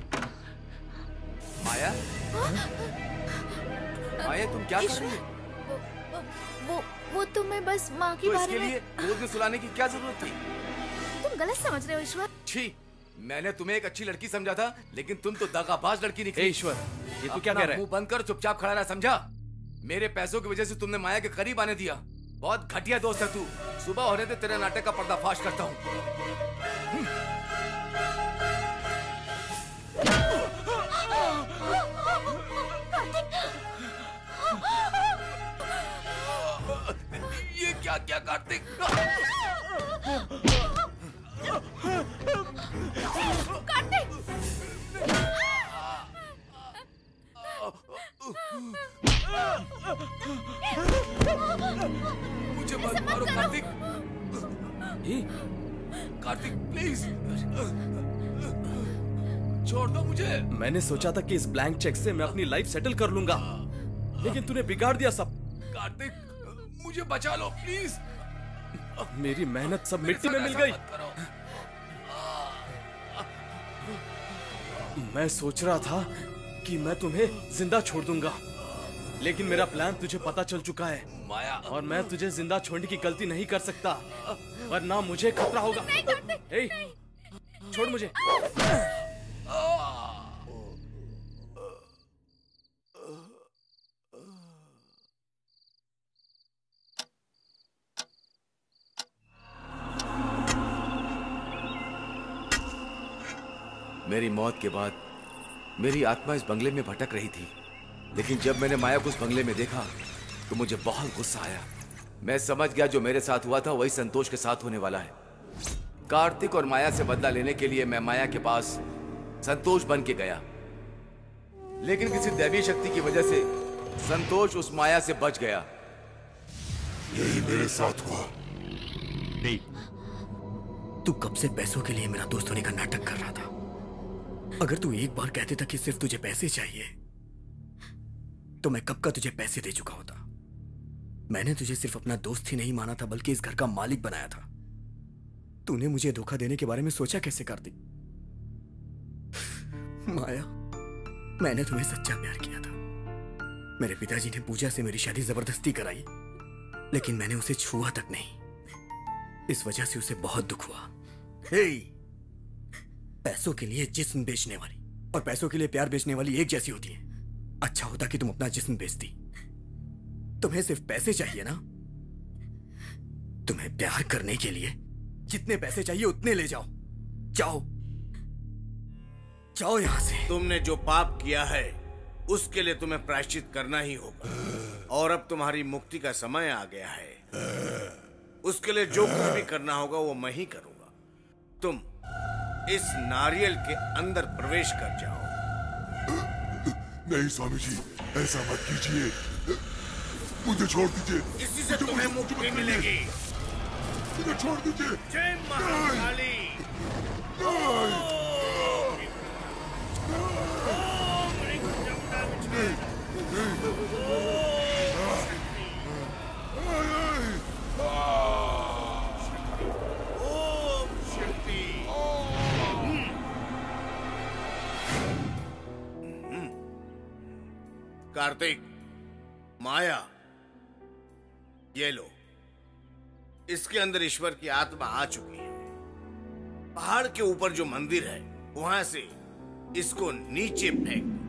माया, माया तुम क्या कर रही हो? वो, वो वो तो मैं बस माँ के तो बारे इसके में। लिए गोद में सुलाने की क्या जरूरत थी? तुम गलत समझ रहे हो ईश्वर। छी, मैंने तुम्हें एक अच्छी लड़की समझा था, लेकिन तुम तो दगाबाज लड़की निकली। ए ईश्वर, ये तू क्या कह रहा है? मुंह बंद कर, चुपचाप खड़ा रहा, समझा? मेरे पैसों की वजह से तुमने माया के करीब आने दिया। बहुत घटिया दोस्त है तू। सुबह होने दे, तेरे नाटक का पर्दाफाश करता हूँ। ये क्या क्या कार्तिक? कार्तिक! मुझे मत मारो कार्तिक। कार्तिक प्लीज छोड़ दो मुझे। मैंने सोचा था कि इस ब्लैंक चेक से मैं अपनी लाइफ सेटल कर लूंगा, लेकिन तूने बिगाड़ दिया सब। कार्तिक मुझे बचा लो प्लीज। मेरी मेहनत सब मिट्टी में मिल गई। मैं सोच रहा था कि मैं तुम्हें जिंदा छोड़ दूंगा, लेकिन मेरा प्लान तुझे पता चल चुका है माया, और मैं तुझे जिंदा छोड़ने की गलती नहीं कर सकता, वरना मुझे खतरा होगा। ए, छोड़ मुझे। मेरी मौत के बाद मेरी आत्मा इस बंगले में भटक रही थी, लेकिन जब मैंने माया को उस बंगले में देखा तो मुझे बहुत गुस्सा आया। मैं समझ गया जो मेरे साथ हुआ था वही संतोष के साथ होने वाला है। कार्तिक और माया से बदला लेने के लिए मैं माया के पास संतोष बन के गया, लेकिन किसी दैवीय शक्ति की वजह से संतोष उस माया से बच गया। यही मेरे साथ हुआ। नहीं, तू कब से पैसों के लिए मेरा दोस्त होने का नाटक कर रहा था? अगर तू एक बार कहते था कि सिर्फ तुझे पैसे चाहिए, तो मैं कब का तुझे पैसे दे चुका होता। मैंने तुझे सिर्फ अपना दोस्त ही नहीं माना था, बल्कि इस घर का मालिक बनाया था। तूने मुझे धोखा देने के बारे में सोचा कैसे कार्तिक? माया, मैंने तुम्हें सच्चा प्यार किया था। मेरे पिताजी ने पूजा से मेरी शादी जबरदस्ती कराई, लेकिन मैंने उसे छुआ तक नहीं। इस वजह से उसे बहुत दुख हुआ। हे, पैसों के लिए जिस्म बेचने वाली और पैसों के लिए प्यार बेचने वाली एक जैसी होती है। अच्छा होता कि तुम अपना जिस्म बेचती। तुम्हें सिर्फ पैसे चाहिए ना? तुम्हें प्यार करने के लिए जितने पैसे चाहिए उतने ले जाओ। जाओ, जाओ यहां से। तुमने जो पाप किया है उसके लिए तुम्हें प्रायश्चित करना ही होगा। और अब तुम्हारी मुक्ति का समय आ गया है। उसके लिए जो कुछ भी करना होगा वो मैं ही करूंगा। तुम इस नारियल के अंदर प्रवेश कर जाओ। नहीं स्वामी जी, ऐसा मत कीजिए, मुझे छोड़ दीजिए। इसी से तुम्हें मुक्ति मिलेगी। मुझे छोड़ दीजिए। जय महाकाली। ओम शक्ति। कार्तिक, माया, ये लो। इसके अंदर ईश्वर की आत्मा आ चुकी है। पहाड़ के ऊपर जो मंदिर है वहां से इसको नीचे फेंक दो।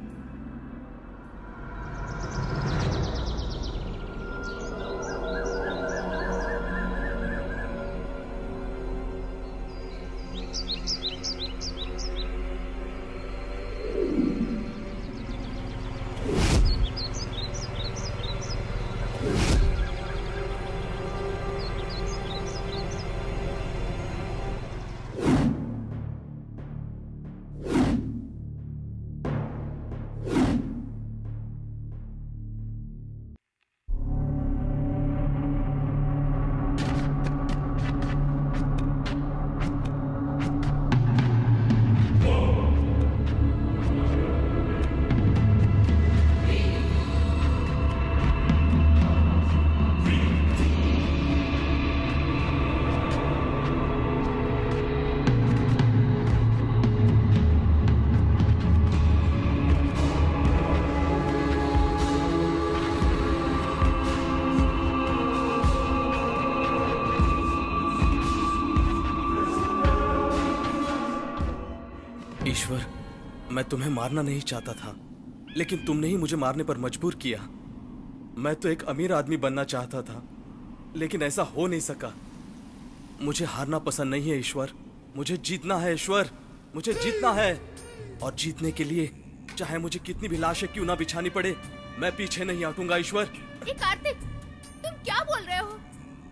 ईश्वर, मैं तुम्हें मारना नहीं चाहता था, लेकिन तुमने ही मुझे मारने पर मजबूर किया। मैं तो एक अमीर आदमी बनना चाहता था, लेकिन ऐसा हो नहीं सका। मुझे हारना पसंद नहीं है ईश्वर, मुझे जीतना है ईश्वर, मुझे जीतना है। और जीतने के लिए चाहे मुझे कितनी भी लाशें क्यों ना बिछानी पड़े, मैं पीछे नहीं हटूंगा ईश्वर। ये कार्तिक, तुम क्या बोल रहे हो?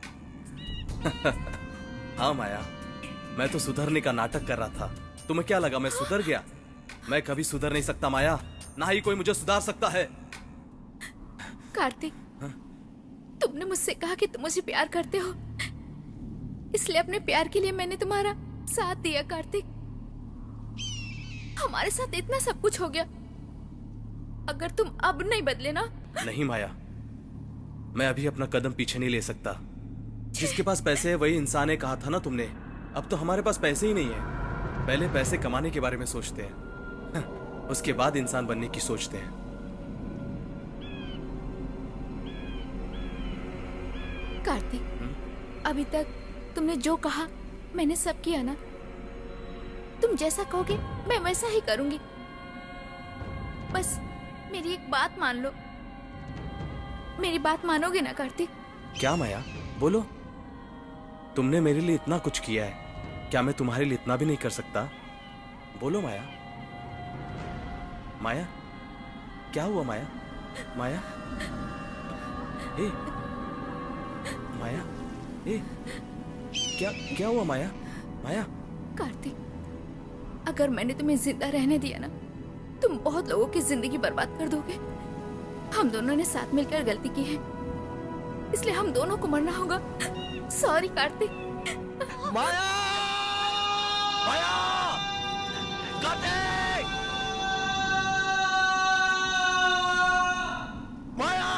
हाँ माया, मैं तो सुधरने का नाटक कर रहा था। तुम्हें क्या लगा मैं सुधर गया? मैं कभी सुधर नहीं सकता माया, ना ही कोई मुझे सुधार सकता है। कार्तिक, तुमने मुझसे कहा कि तुम मुझे प्यार करते हो, इसलिए अपने प्यार के लिए मैंने तुम्हारा साथ दिया। कार्तिक, हमारे साथ इतना सब कुछ हो गया, अगर तुम अब नहीं बदले ना। नहीं माया, मैं अभी अपना कदम पीछे नहीं ले सकता। जिसके पास पैसे है वही इंसान है, कहा था ना तुमने। अब तो हमारे पास पैसे ही नहीं है। पहले पैसे कमाने के बारे में सोचते हैं, उसके बाद इंसान बनने की सोचते हैं। कार्तिक, अभी तक तुमने जो कहा मैंने सब किया ना। तुम जैसा कहोगे मैं वैसा ही करूंगी। बस मेरी एक बात मान लो। मेरी बात मानोगे ना कार्तिक? क्या माया, बोलो। तुमने मेरे लिए इतना कुछ किया है, क्या मैं तुम्हारे लिए इतना भी नहीं कर सकता? बोलो माया। माया, क्या हुआ माया? माया, ए, माया, ए, क्या क्या हुआ माया? माया। कार्तिक, अगर मैंने तुम्हें जिंदा रहने दिया ना, तुम बहुत लोगों की जिंदगी बर्बाद कर दोगे। हम दोनों ने साथ मिलकर गलती की है, इसलिए हम दोनों को मरना होगा। सॉरी कार्तिक। माया! माया! कार्तिक! माया!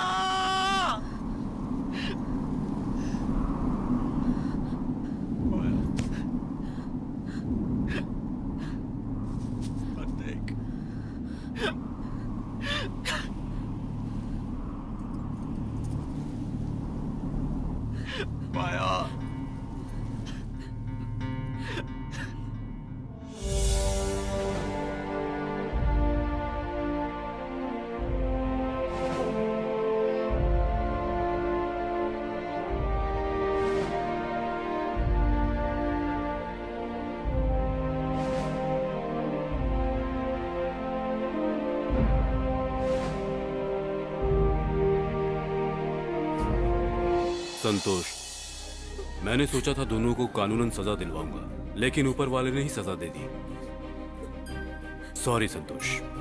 कार्तिक! माया! संतोष, मैंने सोचा था दोनों को कानूनन सजा दिलवाऊंगा, लेकिन ऊपर वाले ने ही सजा दे दी। सॉरी संतोष।